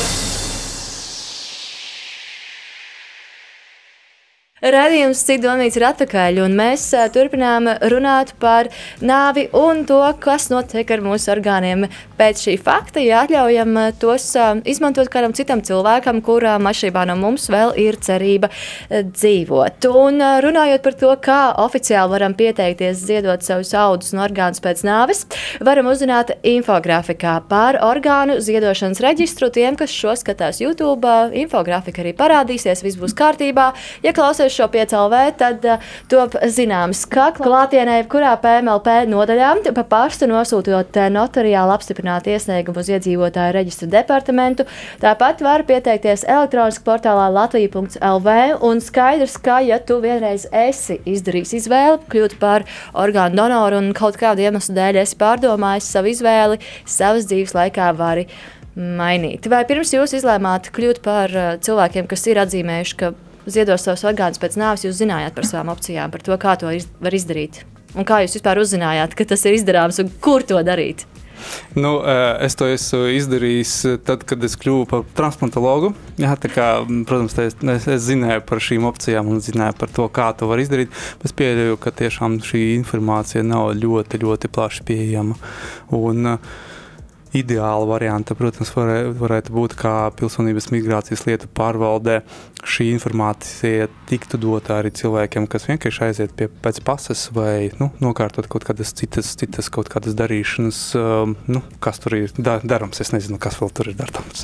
B: Radījums Cita domnīca ir atpakaļ, un mēs turpinām runāt par nāvi un to, kas notiek ar mūsu orgāniem pēc šī fakta, ja atļaujam tos izmantot kādam citam cilvēkam, kurām atšķirībā no mums vēl ir cerība dzīvot. Un runājot par to, kā oficiāli varam pieteikties ziedot savus audus un orgānus pēc nāves, varam uzzināt infografikā par orgānu ziedošanas reģistru. Tiem, kas šo skatās YouTube, infografika arī parādīsies, viss būs kārtībā. Ja klausies šo 5LV, tad top zināms, ka klātienē jebkurā PMLP nodaļā pa pastu nosūtot notariāli apstiprinātu iesniegumu uz iedzīvotāju reģistru departamentu. Tāpat var pieteikties elektroniski portālā latvija.lv, un skaidrs, ka, ja tu vienreiz esi izdarījis izvēli kļūt par orgānu donoru un kaut kādu iemeslu dēļ esi pārdomājis savu izvēli, savas dzīves laikā vari mainīt. Vai pirms jūs izlēmāt kļūt par cilvēkiem, kas ir atzīmējuši, ka ziedos savus orgānus pēc nāves, jūs zinājāt par savām opcijām, par to, kā to var izdarīt? Un kā jūs vispār uzzinājāt, ka tas ir izdarāms un kur to darīt?
E: Nu, es to esmu izdarījis tad, kad es kļuvu par transplantologu. Jā, tā kā, protams, es zināju par šīm opcijām un zināju par to, kā to var izdarīt. Es pieļauju, ka tiešām šī informācija nav ļoti, ļoti plaši pieejama. Un ideāla varianta, protams, varētu būt, kā pilsonības migrācijas lietu pārvaldē šī informācija tiktu dotā arī cilvēkiem, kas vienkārši aiziet pēc pases vai nokārtot kaut kādas citas kaut kādas darīšanas, kas tur ir darams. Es nezinu, kas vēl tur ir darams.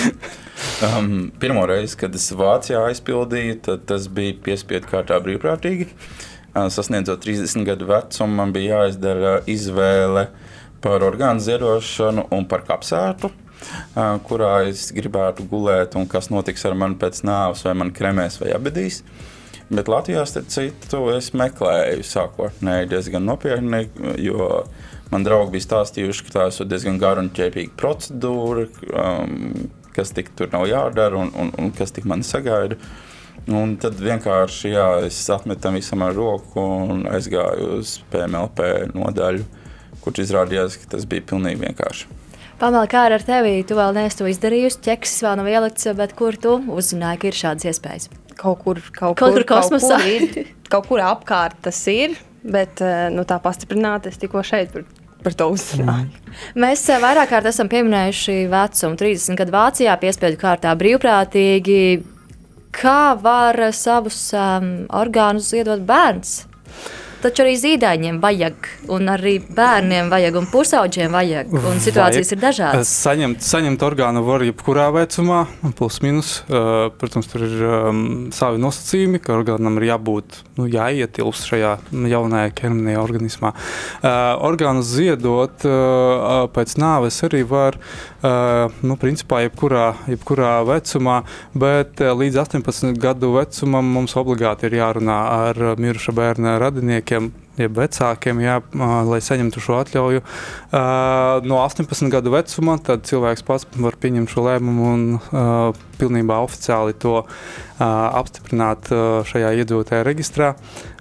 C: Pirmo reizi, kad es Vācijā aizpildīju, tad tas bija piespiedu kārtā brīvprātīgi. Sasniedzot 30 gadu vecumu, man bija jāizdara izvēle par orgānu ziedošanu un par kapsētu, kurā es gribētu gulēt un kas notiks ar mani pēc nāves, vai man kremēs vai abedīs. Bet Latvijā, starp citu, es meklēju sākotnēji diezgan nopietni, jo man draugi bija stāstījuši, ka tā esot diezgan gara un ķēpīga procedūra, kas tik tur nav jādara un kas tik mani sagaida. Un tad vienkārši, es atmetu tam visam ar roku un aizgāju uz PMLP nodaļu, kurš izrādījās, ka tas bija pilnīgi vienkārši.
B: Pamela, kā ar tevi? Tu vēl neesi to izdarījusi, ķeksis vēl nav ielikts, bet kur tu uzzināji, ka ir šādas iespējas?
D: Kaut kur
B: kosmosā.
D: Kaut kur apkārt tas ir, bet tā pastiprināti es tikko šeit par to uzzināju.
B: Mēs vairāk kārt esam pieminējuši vecumu 30 gadu Vācijā, piespiedu kārtā brīvprātīgi. Kā var savus orgānus ziedot bērns? Taču arī zīdaiņiem vajag, un arī bērniem vajag, un pusauģiem vajag, un situācijas ir dažādas.
E: Saņemt orgānu var jebkurā vecumā, plus minus. Protams, tur ir savi nosacījumi, ka orgānam ir jābūt, jāietilpst šajā jaunajā ķermenī organismā. Orgānus ziedot pēc nāves arī var, principā jebkurā vecumā, bet līdz 18 gadu vecumam mums obligāti ir jārunā ar miruša bērna radiniekiem, jeb vecākiem, jā, lai saņemtu šo atļauju. No 18 gadu vecuma tad cilvēks pats var pieņemt šo lēmumu un pilnībā oficiāli to apstiprināt šajā iedzīvotāja reģistrā.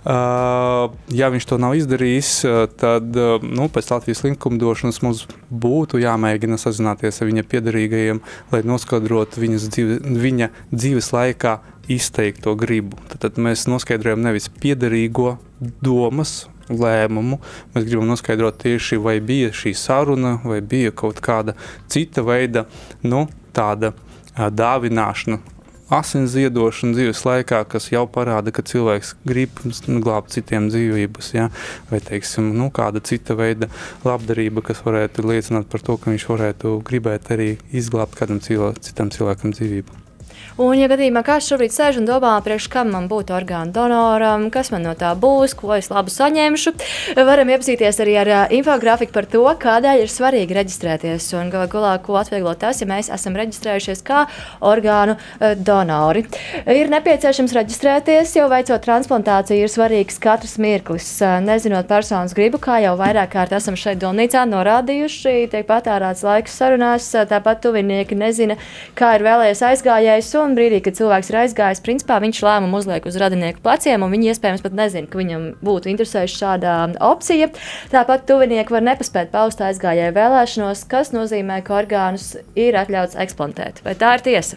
E: Ja viņš to nav izdarījis, tad pēc Latvijas likumdošanas mums būtu jāmēģina sazināties ar viņa piederīgajiem, lai noskaidrotu viņa dzīves laikā izteikto gribu. Tad mēs noskaidrojam nevis piederīgo domas lēmumu, mēs gribam noskaidrot tieši, vai bija šī saruna, vai bija kaut kāda cita veida, tāda dāvināšana, asins ziedošana dzīves laikā, kas jau parāda, ka cilvēks grib glābt citiem dzīvības, ja? Vai, teiksim, kāda cita veida labdarība, kas varētu liecināt par to, ka viņš varētu gribēt arī izglābt kādam citam cilvēkam dzīvību.
B: Un, ja gadījumā kāds šobrīd sēž un domā, priekš kam man būtu orgānu donoram, kas man no tā būs, ko es labu saņemšu, varam iepazīties arī ar infografiku par to, kādēļ ir svarīgi reģistrēties. Un galā, ko atvieglot tas, ja mēs esam reģistrējušies kā orgānu donori. Ir nepieciešams reģistrēties, jo veicot transplantāciju ir svarīgs katrs mirklis. Nezinot personas gribu, kā jau vairāk kārt esam šeit Domnīcā norādījuši, tiek patērēts laiks sarunās, tāpat tuvinieki nezina, kā ir vēlējies aizgājējis. Un brīdī, kad cilvēks ir aizgājis, principā viņš lēmumu uzliek uz radinieku pleciem, un viņi iespējams pat nezina, ka viņam būtu interesējuši šādā opcija. Tāpat tuvinieki var nepaspēt paust aizgājēju vēlēšanos, kas nozīmē, ka orgānus ir atļauts eksplantēt. Vai tā ir tiesa?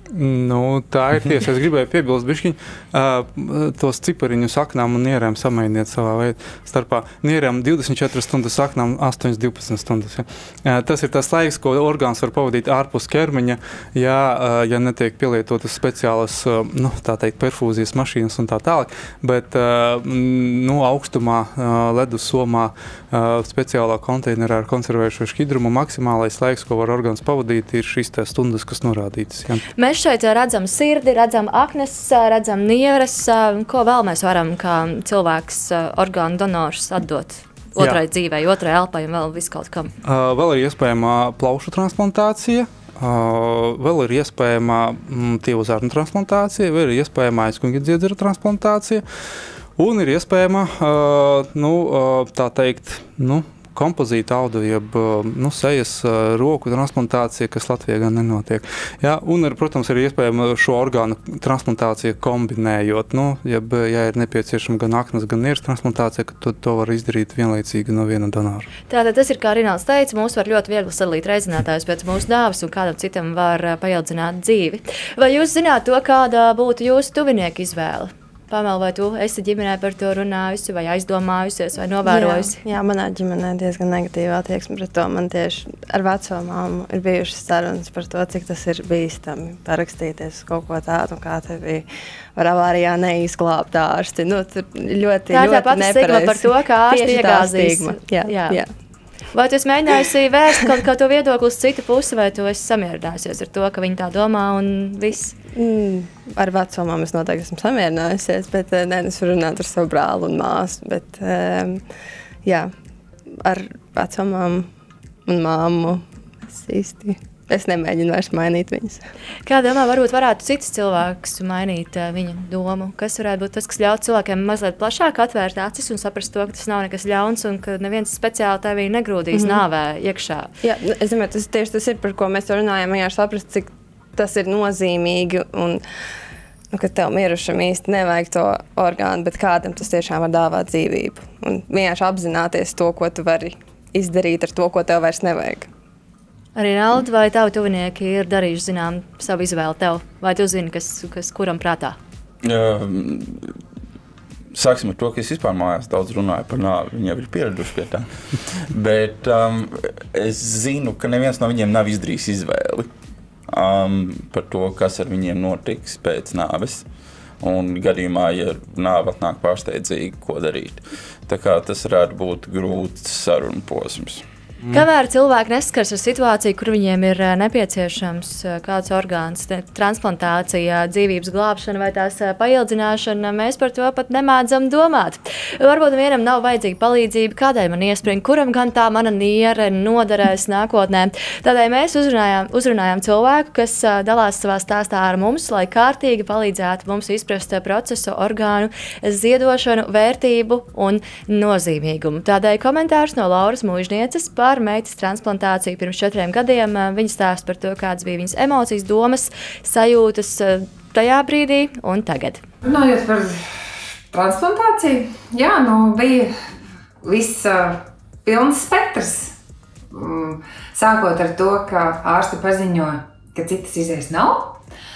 E: Tā ir tiesa. Es gribēju piebilst bišķiņ, tos cipariņus aknām un nierēm samainiet savā veidā starpā. Nierēm 24 stundas, aknām 8-12 stundas. Ja. Tas ir tas laiks, ko orgāns var pavadīt ārpus ķermeņa, ja netiek pielietotas speciālas, tā teikt, perfūzijas mašīnas un tā tālāk, bet augstumā, ledus somā, speciālā konteinerā ar konservējušo šķidrumu maksimālais laiks, ko var orgāns pavadīt, ir šīs stundas, kas norādītas. Ja.
B: Mēs šeit redzam sirdi, redzam aknes, redzam nieres. Ko vēl mēs varam kā cilvēks, orgānu donors atdot otrai dzīvei, otrai elpai un vēl visu kaut kam?
E: Vēl ir iespējama plaušu transplantācija, vēl ir iespējama tievu zarnu transplantācija, vēl ir iespējama aizkuņa dziedzera transplantācija un ir iespējama, tā teikt, kompozīta audu, jeb sejas roku transplantācija, kas Latvijā gan nenotiek. Ja, un, protams, ir iespējama šo orgānu transplantācija kombinējot. Ja ir nepieciešama gan aknas, gan nieres transplantācija, tad to var izdarīt vienlaicīgi no viena donora.
B: Tātad tas ir, kā Rinalds teica, mūs var ļoti viegli sadalīt reizinātājus pēc mūsu nāves un kādam citam var paildzināt dzīvi. Vai jūs zināt to, kāda būtu jūsu tuvinieku izvēle? Pamela, vai tu esi ģimenē par to runājusi, vai aizdomājusies, vai novērojusi?
D: Jā, manā ģimenē diezgan negatīva attieksme pret to. Man tieši ar veco māmu ir bijušas sarunas par to, cik tas ir bīstami parakstīties uz kaut ko tādu, kā tevi var avārijā neizglābt ārsti. Tur ļoti,
B: tā ir tā pati stigma par to, kā ārsti iegāzīs.
D: Jā.
B: Vai tu esi mēģinājusi vērst kaut to viedokli uz citu pusi, vai tu esi samierinājusies ar to, ka viņi tā domā un viss?
D: Ar veco māmu es noteikti esmu samierinājusies, bet es varu runāt ar savu brāli un māsu. Bet, ar veco māmu un māmu es nemēģinu vairs mainīt viņas.
B: Kā domā, varētu cits cilvēks mainīt viņa domu? Kas varētu būt tas, kas ļaut cilvēkiem mazliet plašāk atvērt acis un saprast to, ka tas nav nekas ļauns un ka neviens speciāli tevi negrūdīs nāvē iekšā?
D: Jā, es domāju, tas ir, par ko mēs runājam, vienkārši saprast, cik tas ir nozīmīgi un ka tev mirušam īsti nevajag to orgānu, bet kādam tas tiešām var dāvāt dzīvību. Un vienkārši apzināties to, ko tu vari izdarīt ar to, ko tev vairs nevajag.
B: Rinaldi, vai tavi tuvinieki ir darījuši zinām savu izvēli tev? Vai tu zini, kas kuram prātā?
C: Sāksim ar to, ka es vispār mājās daudz runāju par nāvi. Viņi jau ir pieraduši pie tā. Bet es zinu, ka neviens no viņiem nav izdarījis izvēli par to, kas ar viņiem notiks pēc nāves. Un gadījumā, ja nāve atnāk pārsteidzīgi, ko darīt. Tā kā tas varētu būt grūts sarunu posms.
B: Kamēr cilvēki nesaskars ar situāciju, kur viņiem ir nepieciešams kāds orgāns, transplantācija, dzīvības glābšana vai tās paildzināšana, mēs par to pat nemēdzam domāt. Varbūt vienam nav vajadzīga palīdzība, kādēļ man iespringa, kuram gan tā mana niere noderēs nākotnē. Tādēļ mēs uzrunājām cilvēku, kas dalās savā stāstā ar mums, lai kārtīgi palīdzētu mums izprast procesu, orgānu, ziedošanu, vērtību un nozīmīgumu. Tādēļ komentārs no Lauras Muižnieces par meitas transplantāciju pirms 4 gadiem. Viņa stāsta par to, kādas bija viņas emocijas, domas, sajūtas tajā brīdī un tagad.
G: Runājot par transplantāciju, jā, bija viss pilns spektrs. Sākot ar to, ka ārsti paziņo, ka citas izējas nav.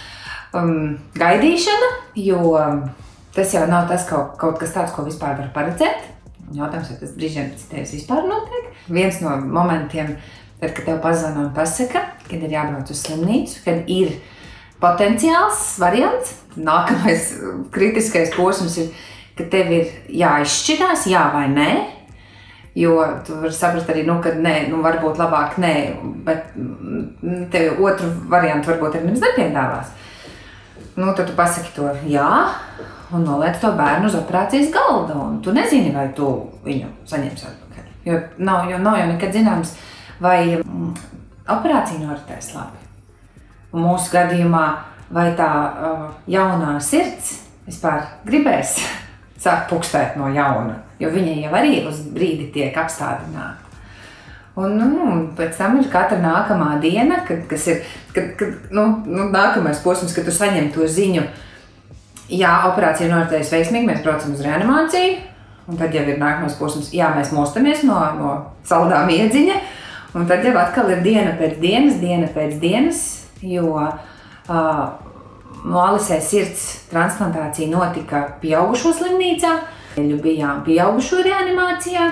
G: Gaidīšana, jo tas jau nav tas kaut kas tāds, ko vispār var paredzēt. Jautājums, vai tas brīžiem citējas vispār notiek. Viens no momentiem, tad, kad tev pazvana un pasaka, kad ir jābrauc uz slimnīcu, kad ir potenciāls variants, nākamais kritiskais posms ir, ka tev ir jāizšķirās, jā vai nē, jo tu vari saprast arī, ka nē, varbūt labāk nē, bet tev otru variantu varbūt arī nemaz nepiedāvās. Tad tu pasaki to jā, un noliec to bērnu uz operācijas galda, un tu nezini, vai tu viņu saņemsi atpakaļ. Jo nav jau nekad zināms, vai operācija noritēs labi. Un mūsu gadījumā, vai tā jaunā sirds vispār gribēs sākt pukstēt no jauna, jo viņa jau arī uz brīdi tiek apstādināta. Un pēc tam ir katra nākamā diena, kas ir nākamais posms, kad tu saņem to ziņu, jā, operācija noritējas veiksmīgi, mēs braucam uz reanimāciju, un tad jau ir nākamais posms, jā, mēs mostamies no saldā miedziņa, un tad jau atkal ir diena pēc dienas, jo Alisē sirds transplantācija notika pieaugušo slimnīcā, bijām pieaugušo reanimācijā,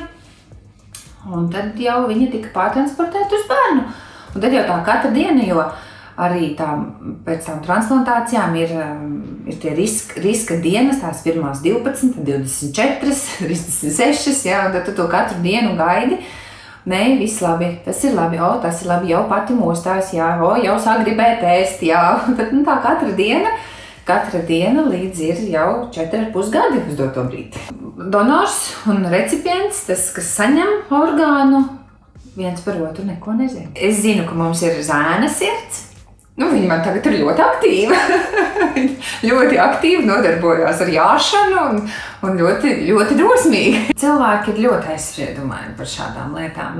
G: un tad jau viņa tika pārtransportēta uz bērnu. Un tad jau tā katra diena, jo arī pēc tām transplantācijām ir tie riska dienas, tās pirmās 12, 24, 36, jā, un tad tu to katru dienu gaidi. Nē, viss labi, tas ir labi, tas ir labi, jau pati mostās, jā, jau sāk gribēt ēst, jā. Tad tā katra diena līdz ir jau 4,5 gadi uz doto brīdi. Donors un recipients, tas, kas saņem orgānu, viens par otru neko nezina. Es zinu, ka mums ir zēna sirds. Viņa man tagad ir ļoti aktīva. Ļoti aktīvi nodarbojās ar jāšanu un ļoti, ļoti drosmīgi. Cilvēki ir ļoti aizspriedumaini par šādām lietām.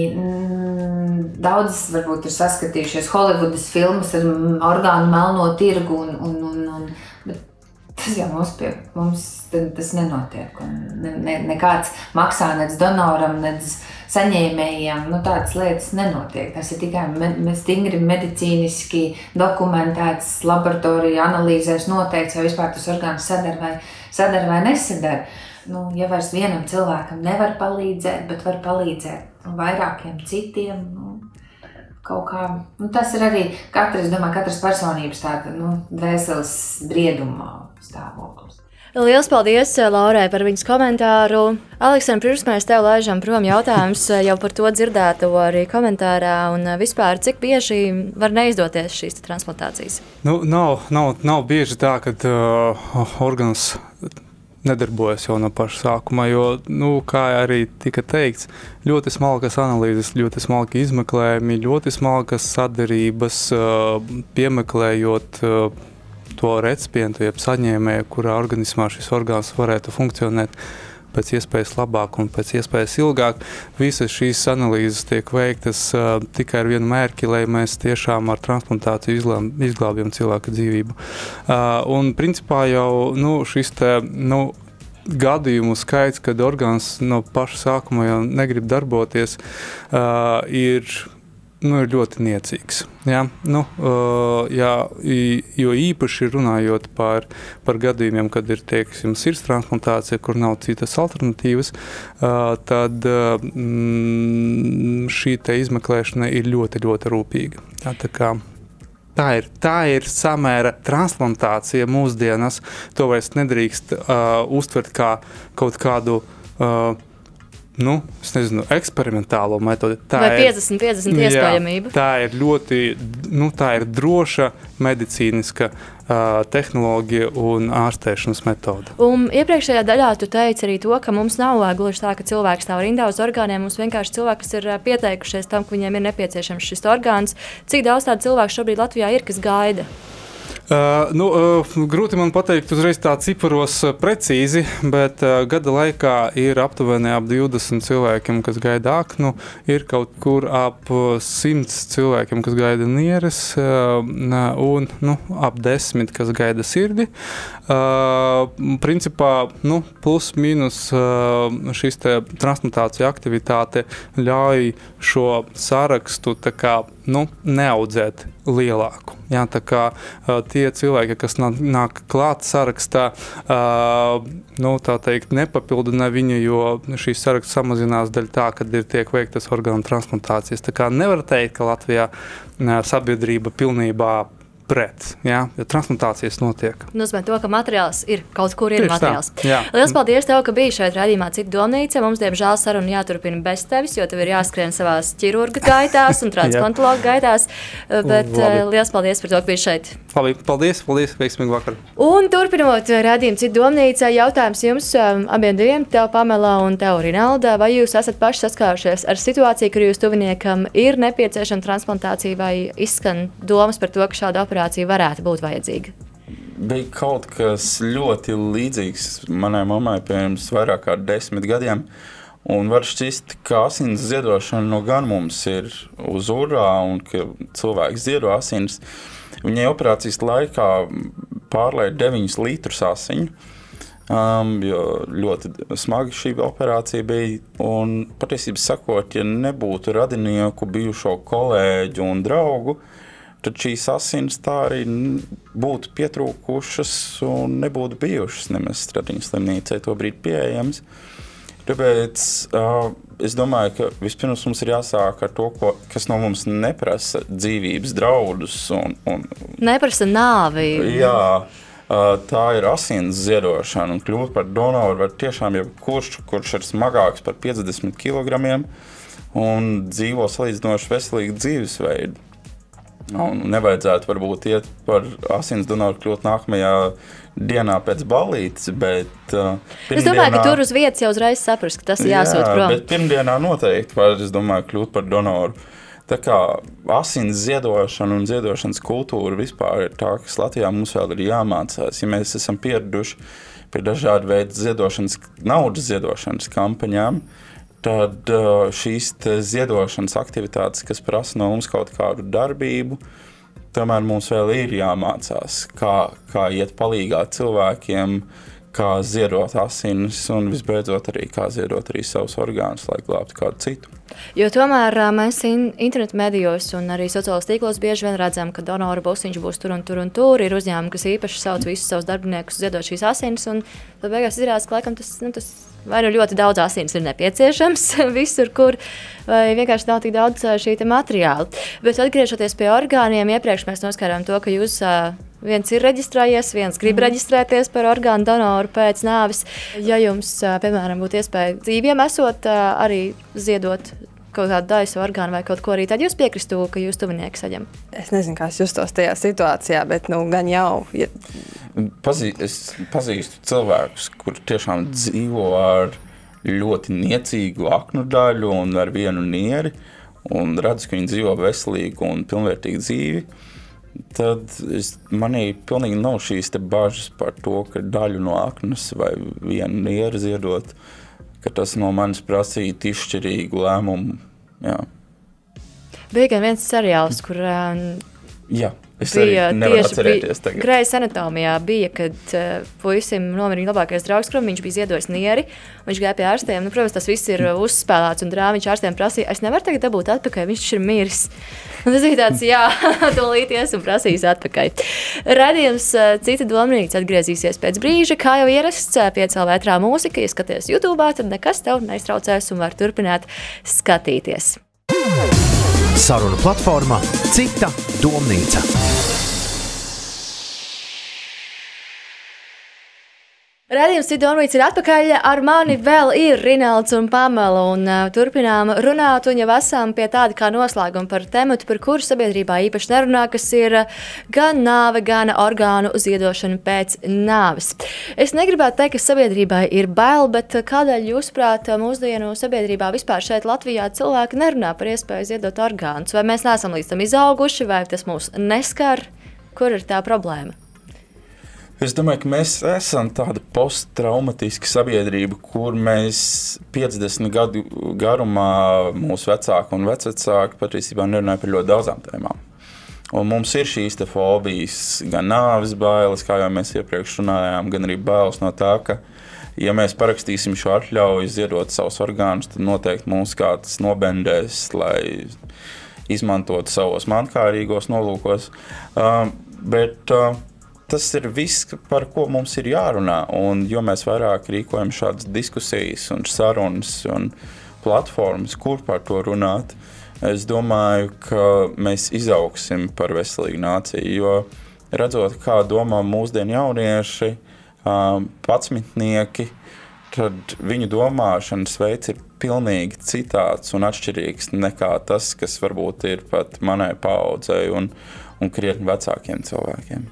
G: Viņi daudzas varbūt ir saskatījušies Holivudas filmas ar orgānu melno tirgu, bet tas jau mums tas nenotiek. Nekāds maksā nec donoram, nec saņēmējiem, tādas lietas nenotiek. Tas ir tikai stingri medicīniski dokumentēts, laboratorija analīzēs noteikts, vai vispār tas orgāns sadar vai nesadar. Ja vairs vienam cilvēkam nevar palīdzēt, bet var palīdzēt vairākiem citiem, kaut kā. Tas ir arī katras personības tāda, dvēseles brieduma stāvoklis.
B: Liels paldies Laurai par viņas komentāru. Aleksandr, pirms mēs tev laižam prom jautājums jau par to dzirdēto arī komentārā un vispār, cik bieži var neizdoties šīs transplantācijas?
E: Nav bieži tā, kad organs nedarbojas jau no paša sākuma, jo, kā arī tika teikts, ļoti smalkas analīzes, ļoti smalki izmeklējumi, ļoti smalkas sadarības, piemeklējot to recipientu, jeb saņēmēju, kurā organismā šis orgāns varētu funkcionēt pēc iespējas labāk un pēc iespējas ilgāk. Visas šīs analīzes tiek veiktas tikai ar vienu mērķi, lai mēs tiešām ar transplantāciju izglābjam cilvēka dzīvību. Un principā jau šis gadījumu skaits, kad orgāns no paša sākuma jau negrib darboties, ir ļoti niecīgs. Ja? Jo īpaši runājot par gadījumiem, kad ir, teiksim, sirds transplantācija, kur nav citas alternatīvas, tad šī te izmeklēšana ir ļoti, ļoti rūpīga. Ja? Tā ir samēra transplantācija mūsdienas. To vairs nedrīkst uztvert kā kaut kādu es nezinu, eksperimentālo metodi.
B: Vai 50-50 iespējamība?
E: Tā ir ļoti, tā ir droša medicīniska tehnoloģija un ārstēšanas metode.
B: Un iepriekšējā daļā tu teici arī to, ka mums nav gluži tā, ka cilvēks stāv rindā uz orgāniem. Mums vienkārši cilvēki, kas ir pieteikušies tam, ka viņiem ir nepieciešams šis orgāns. Cik daudz tādu cilvēku šobrīd Latvijā ir, kas gaida?
E: Grūti man pateikt uzreiz tā ciparos precīzi, bet gada laikā ir aptuveni ap 20 cilvēkiem, kas gaida aknu, ir kaut kur ap 100 cilvēkiem, kas gaida nieres, un ap 10, kas gaida sirdi. Principā, plus mīnus šīs te transplantācija aktivitāte ļauj šo sarakstu tā kā, neaudzēt lielāku. Jā, tā kā tie cilvēki, kas nāk klāt sarakstā, tā teikt, nepapildina viņu, jo šīs saraksts samazinās daļa tā, kad tiek veiktas orgānu transplantācijas. Tā kā nevar teikt, ka Latvijā sabiedrība pilnībā pret, jo transplantācijas notiek.
B: Nozīmē to, ka materiāls ir, kaut kur ir
E: Tieši
B: materiāls.
E: Tā,
B: Liels paldies tev, ka biji šeit raidījumā Cita domnīca. Mums, diemžēl, saruna jāturpina bez tevis, jo tev ir jāskrien savās ķirurga gaitās un transplantologa gaitās, bet liels paldies par to, ka biji šeit.
E: Labi, paldies, veiksmīgu vakaru.
B: Un turpinot raidījumu Cita domnīca, jautājums jums abiem diviem, tev Pamela un tev Rinalda, vai jūs esat paši saskārušies ar situāciju, kur jūs tuviniekam ir nepieciešama transplantācija vai izskan domas par to, ka šāda operācija varētu būt vajadzīga?
C: Bija kaut kas ļoti līdzīgs manai mammai pirms vairāk kā 10 gadiem. Un var šķist, ka asins ziedošana no gan mums ir uz urā un ka cilvēks ziedo asins. Viņai operācijas laikā pārlēja 9 litrus asiņu, jo ļoti smagi šī operācija bija. Un patiesībā sakot, ja nebūtu radinieku, bijušo kolēģu un draugu, tad šīs asins tā arī būtu pietrūkušas un nebūtu bijušas nemaz Stradiņas slimnīcai to brīdi pieejams. Tāpēc es domāju, ka vispirms mums ir jāsāk ar to, kas no mums neprasa dzīvības draudus.
B: Neprasa nāvi.
C: Jā, tā ir asins ziedošana, un kļūt par donoru var tiešām jebkurš, kurš ir smagāks par 50 kilogramiem un dzīvo salīdzinoši veselīgu dzīvesveidu. Un nevajadzētu varbūt iet par asins donoru kļūt nākamajā dienā pēc ballītes, bet
B: es domāju, ka tur uz vietas jau uzreiz saprast, ka tas ir jāsūt prom.
C: Bet pirmdienā noteikti var, es domāju, kļūt par donoru. Tā kā asins ziedošana un ziedošanas kultūra vispār ir tā, kas Latvijā mums vēl ir jāmācās. Ja mēs esam pieraduši pie dažādu veidu naudas ziedošanas kampaņām, tad šīs ziedošanas aktivitātes, kas prasa no mums kaut kādu darbību, tomēr mums vēl ir jāmācās, kā iet palīgā cilvēkiem, kā ziedot asinis un visbeidzot arī kā ziedot arī savus orgānus, lai glābtu kādu citu.
B: Jo tomēr mēs internetu medijos un arī sociālos tīklos bieži vien redzam, ka donoru busiņš būs tur un tur un tur. Ir uzņēmumi, kas īpaši sauc visus savus darbiniekus ziedot šīs asinis, un tad beigās izrādās, ka laikam tas vai nu ļoti daudz asins ir nepieciešams visur, kur, vai vienkārši nav tik daudz šī materiāla. Bet atgriežoties pie orgāniem, iepriekš mēs noskārām to, ka jūs viens ir reģistrējies, viens grib reģistrēties par orgānu donoru pēc nāves. Ja jums, piemēram, būtu iespēja dzīviem esot arī ziedot kaut kādu daļu orgānu vai kaut ko arī, tad jūs piekristu, ka jūs tuvinieki saņem?
D: Es nezinu, kā es justos tajā situācijā, bet gan jau. Ja...
C: Es pazīstu cilvēkus, kur tiešām dzīvo ar ļoti niecīgu aknu daļu un ar vienu nieri, un redzu, ka viņi dzīvo veselīgu un pilnvērtīgu dzīvi. Tad manī pilnīgi nav šīs te bažas par to, ka daļu no aknas vai vienu nieri ziedot, ka tas no manis prasītu izšķirīgu lēmumu. Jā.
B: Bija gan viens seriāls, kur
C: jā, es arī nevaru atcerēties tagad.
B: Grey's Anatomijā bija, kad puisim nomira viņa labākais draugs, kuram viņš bija ziedojis nieri, un viņš gāja pie ārstiem. Protams, tas viss ir uzspēlēts un drāma. Viņš ārstiem prasīja, es nevaru tagad dabūt atpakaļ, viņš ir miris. Un tas bija tāds, jā, tūlīties un prasīs atpakaļ. Radījums Cita domnīca atgriezīsies pēc brīža, kā jau ierasts 5L vētrā mūzika. Ja skaties YouTube, tad nekas tev neiztraucēs un var turpināt skatīties.
A: Saruna platformā Cita domnīca.
B: Radījums Citu Donvīts ir atpakaļ. Ar mani vēl ir Rinalds un Pamela, un turpinām runāt, un jau esam pie tāda kā noslēguma par tematu, par kuru sabiedrībā īpaši nerunā, kas ir gan nāve, gan orgānu ziedošana pēc nāves. Es negribētu teikt, ka sabiedrībai ir bail, bet kādēļ jūsuprāt mūsdienu sabiedrībā vispār šeit Latvijā cilvēki nerunā par iespēju ziedot orgānus? Vai mēs neesam līdz tam izauguši, vai tas mūs neskar? Kur ir tā problēma?
C: Es domāju, ka mēs esam tāda posttraumatiska sabiedrība, kur mēs 50 gadu garumā mūsu vecāki un vecvecāki patiesībā nerunāja par ļoti daudzām tēmām. Un mums ir šīs te fobijas, gan nāves bailes, kā jau mēs iepriekš runājām, gan arī bailes no tā, ka, ja mēs parakstīsim šo atļauju ziedot savus orgānus, tad noteikti mūs kāds nobendēs, lai izmantotu savos mankārīgos nolūkos. Tas ir viss, par ko mums ir jārunā, un jo mēs vairāk rīkojam šādas diskusijas un sarunas un platformas, kur par to runāt, es domāju, ka mēs izaugsim par veselīgu nāciju, jo redzot, kā domā mūsdienu jaunieši, patsmitnieki, tad viņu domāšanas veids ir pilnīgi citāds un atšķirīgs nekā tas, kas varbūt ir pat manai paaudzei un krietni vecākiem cilvēkiem.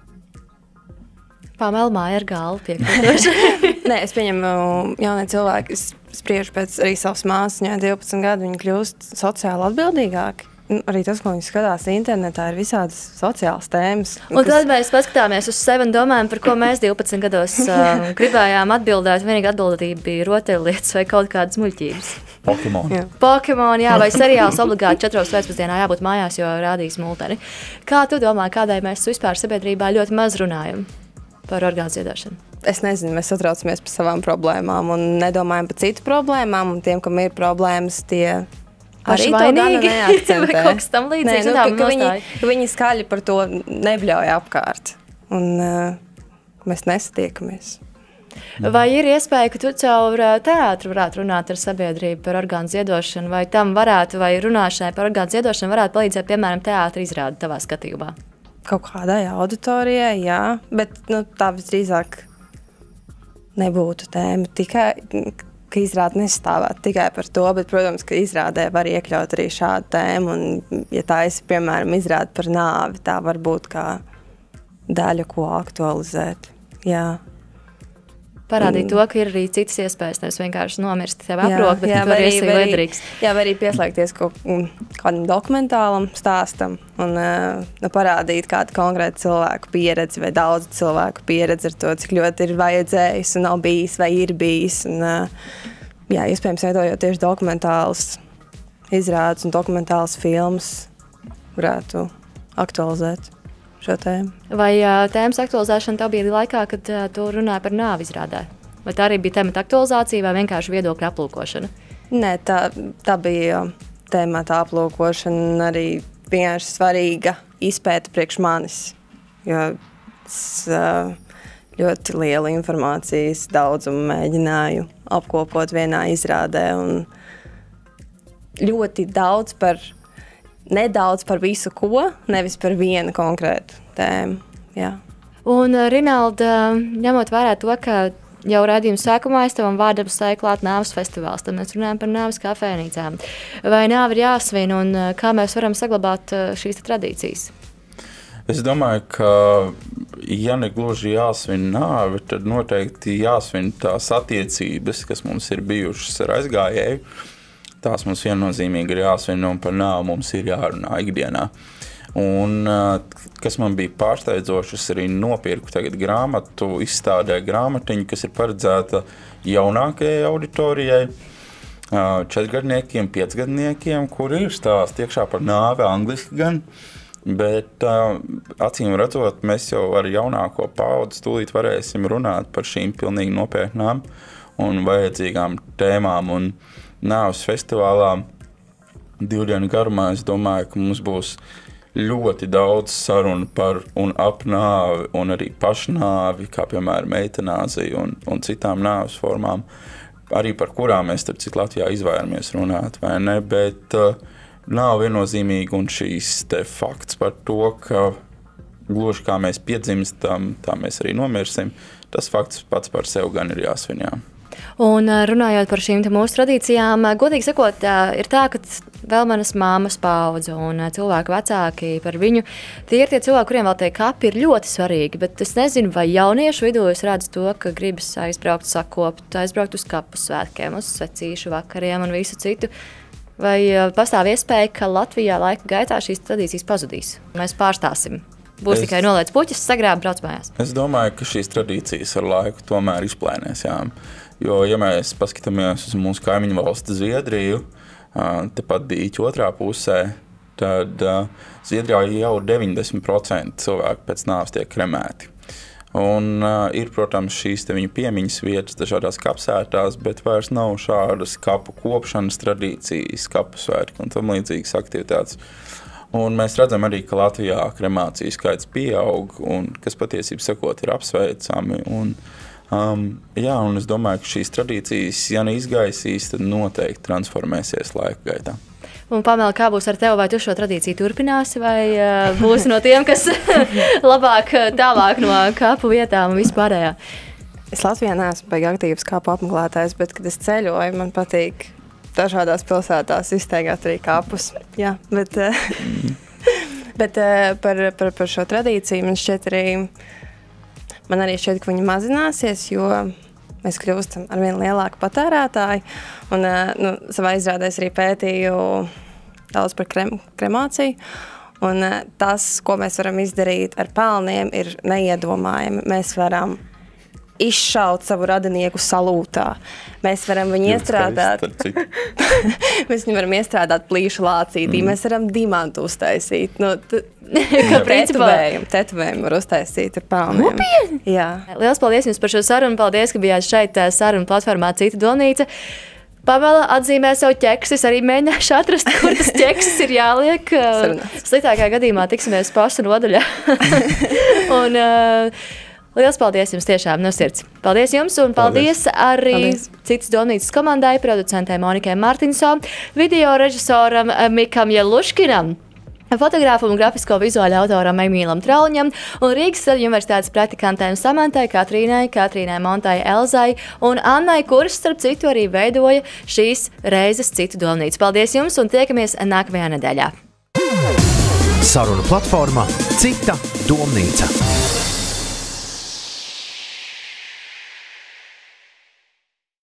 B: Pamela māja ar galvu piekrītoši.
D: Nē, es pieņemu jaunie cilvēki, es spriežu pēc arī savas māsas, viņai 12 gadu, viņi kļūst sociāli atbildīgāki. Arī tas, ko viņi skatās internetā, ir visādas sociālas tēmas.
B: Un tad mēs paskatāmies uz sevi un domājam, par ko mēs 12 gados gribējām atbildēt. Vienīga atbildība bija rotaļlietas vai kaut kādas muļķības. Pokemon, jā, vai seriāls obligāti 4 pēcpusdienā jābūt mājās, jo rādīs multeni. Kā tu domā, kādēļ mēs vispār sabiedrībā ļoti maz runājam par orgānu ziedošanu?
D: Es nezinu, mēs satraucamies par savām problēmām un nedomājam par citu problēmām, un tiem, kam ir problēmas, tie arī to gana neakcentē.
B: Vai kaut kas tam līdzīgs?
D: Nē, viņi skaļi par to nebļauj apkārt, un mēs nesatiekamies.
B: Vai ir iespēja, ka tu caur teātru varētu runāt ar sabiedrību par orgānu ziedošanu, vai tam varētu, vai runāšanai par orgānu ziedošanu varētu palīdzēt, piemēram, teātra izrāde tavā skatījumā?
D: Kaut kādai auditorijai, jā, bet tā visdrīzāk nebūtu tēma tikai, ka izrāde nestāvētu tikai par to, bet, protams, ka izrādē var iekļaut arī šādu tēmu, un, ja tā esi, piemēram, izrāde par nāvi, tā var būt kā daļa, ko aktualizēt, jā.
B: Parādīt to, ka ir arī citas iespējas, nevis vienkārši nomirst tev aprok, bet tu vari esi liederīgs.
D: Jā, var arī pieslēgties kādam dokumentālam stāstam un parādīt kādu konkrētu cilvēku pieredzi vai daudz cilvēku pieredzi ar to, cik ļoti ir vajadzējis un nav bijis vai ir bijis. Un, jā, iespējams, veidojot tieši dokumentālus izrādes un dokumentālus filmas varētu aktualizēt šo tēmu.
B: Vai tēmas aktualizēšana tev bija laikā, kad tu runāji par nāvi izrādē? Vai tā arī bija temata aktualizācija vai vienkārši viedokļa aplūkošana?
D: Nē, tā bija temata aplūkošana un arī vienkārši svarīga izpēta priekš manis, jo es ļoti lielu informācijas daudzumu mēģināju apkopot vienā izrādē un ļoti nedaudz par visu ko, nevis par vienu konkrētu tēmu. Jā. Un,
B: Rinalda, ņemot vērā to, ka jau raidījuma sākumā es tavam vārdam stāju klāt nāves festivāls, tad mēs runājam par nāves kafēnīcām. Vai nāve ir jāsvin un kā mēs varam saglabāt šīs tradīcijas?
C: Es domāju, ka, ja ne gluži jāsvin nāve, tad noteikti jāsvin tās attiecības, kas mums ir bijušas ar aizgājēju. Tās mums viennozīmīgi ir jāsvin, un par nāvi mums ir jārunā ikdienā. Un, kas man bija pārsteidzoši, es arī nopirku tagad grāmatu, izstādē grāmatiņu, kas ir paredzēta jaunākajai auditorijai, 4-gadniekiem, 5-gadniekiem, kur ir stāsti iekšā par nāvi, angliski gan, bet acīm redzot, mēs jau ar jaunāko paudzi tūlīt varēsim runāt par šīm pilnīgi nopietnām un vajadzīgām tēmām. Un nāves festivālā 2 dienu garumā es domāju, ka mums būs ļoti daudz sarunu par un ap nāvi un arī pašnāvi, kā piemēram eitanāzija un citām nāves formām, arī par kurām mēs starp citu Latvijā izvairamies runāt, vai ne, bet nav viennozīmīgi un šīs te fakts par to, ka gluži kā mēs piedzimstam, tā mēs arī nomirsim. Tas fakts pats par sevi gan ir jāsvin, jā.
B: Un runājot par šīm mūsu tradīcijām, godīgi sakot, ir tā, ka vēl manas māmas paudze un cilvēku vecāki par viņu, tie ir tie cilvēki, kuriem vēl tie kapi ir ļoti svarīgi, bet es nezinu, vai jauniešu vidū es redzu to, ka gribas aizbraukt sakopt, aizbraukt uz kapu svētkiem, uz svecīšu vakariem un visu citu. Vai pastāv iespēja, ka Latvijā laika gaitā šīs tradīcijas pazudīs? Mēs pārstāsim. Būs tikai noliec puķis, sagrāb, brauc mājās.
C: Es domāju, ka šīs tradīcijas ar laiku tomēr izplēnēs, jā. Jo, ja mēs paskatāmies uz mūsu kaimiņu valsti Zviedriju, tepat Dīķa otrā pusē, tad Zviedrijā jau 90% cilvēku pēc nāves tiek kremēti. Un ir, protams, šīs te viņu piemiņas vietas dažādās kapsētās, bet vairs nav šādas kapu kopšanas tradīcijas, kapu svētki un tam līdzīgas aktivitātes. Un mēs redzam arī, ka Latvijā kremāciju skaits pieaug, un kas patiesībā sakot ir apsveicami. Un es domāju, ka šīs tradīcijas, ja neizgaisīs, tad noteikti transformēsies laika gaitā.
B: Un, Pamela, kā būs ar tevi? Vai tu šo tradīciju turpināsi, vai būsi no tiem, kas labāk tālāk no kapu vietām un vispārējā?
D: Es Latvijā neesmu baigi aktīvs kapu apmeklētājs, bet, kad es ceļoju, man patīk dažādās pilsētās izteigāt arī kapus. Jā, bet par šo tradīciju man arī šķiet, ka viņi mazināsies, jo mēs kļūstam ar vien lielāku patērētāju. Un savā izrādē es arī pētīju daudz par kremāciju. Un tas, ko mēs varam izdarīt ar pelniem, ir neiedomājami. Mēs varam izšaut savu radinieku salūtā. Mēs varam viņu iestrādāt. Mēs viņu varam iestrādāt plīšu lācītī. Mēs varam dimantu uztaisīt. Tetovējumu var uztaisīt ar pelniem.
B: Nopietni?
D: Jā.
B: Liels paldies jums par šo sarunu. Paldies, ka bijāt šeit sarunu platformā Cita domnīca. Pamela atzīmē savu ķeksis, arī mēģināšu atrast, kur tas ķeksis ir jāliek. Sliktākajā gadījumā tiksimies pašu nodaļā. Un liels paldies jums tiešām no sirds. Paldies jums un paldies arī Citas domnīcas komandai, producentē Monikai Martinsson, video režisoram Mikam Jeluškinam, fotogrāfam un grafisko vizuāļu autoram Emīlam Trauliņam un Rīgas universitātes praktikantēm Samantai, Katrīnai Montai, Elzai un Annai, kuras, starp citu, arī veidoja šīs reizes Citu domnīcu. Paldies jums un tiekamies nākamajā nedēļā.
A: Sarunu platforma Cita domnīca.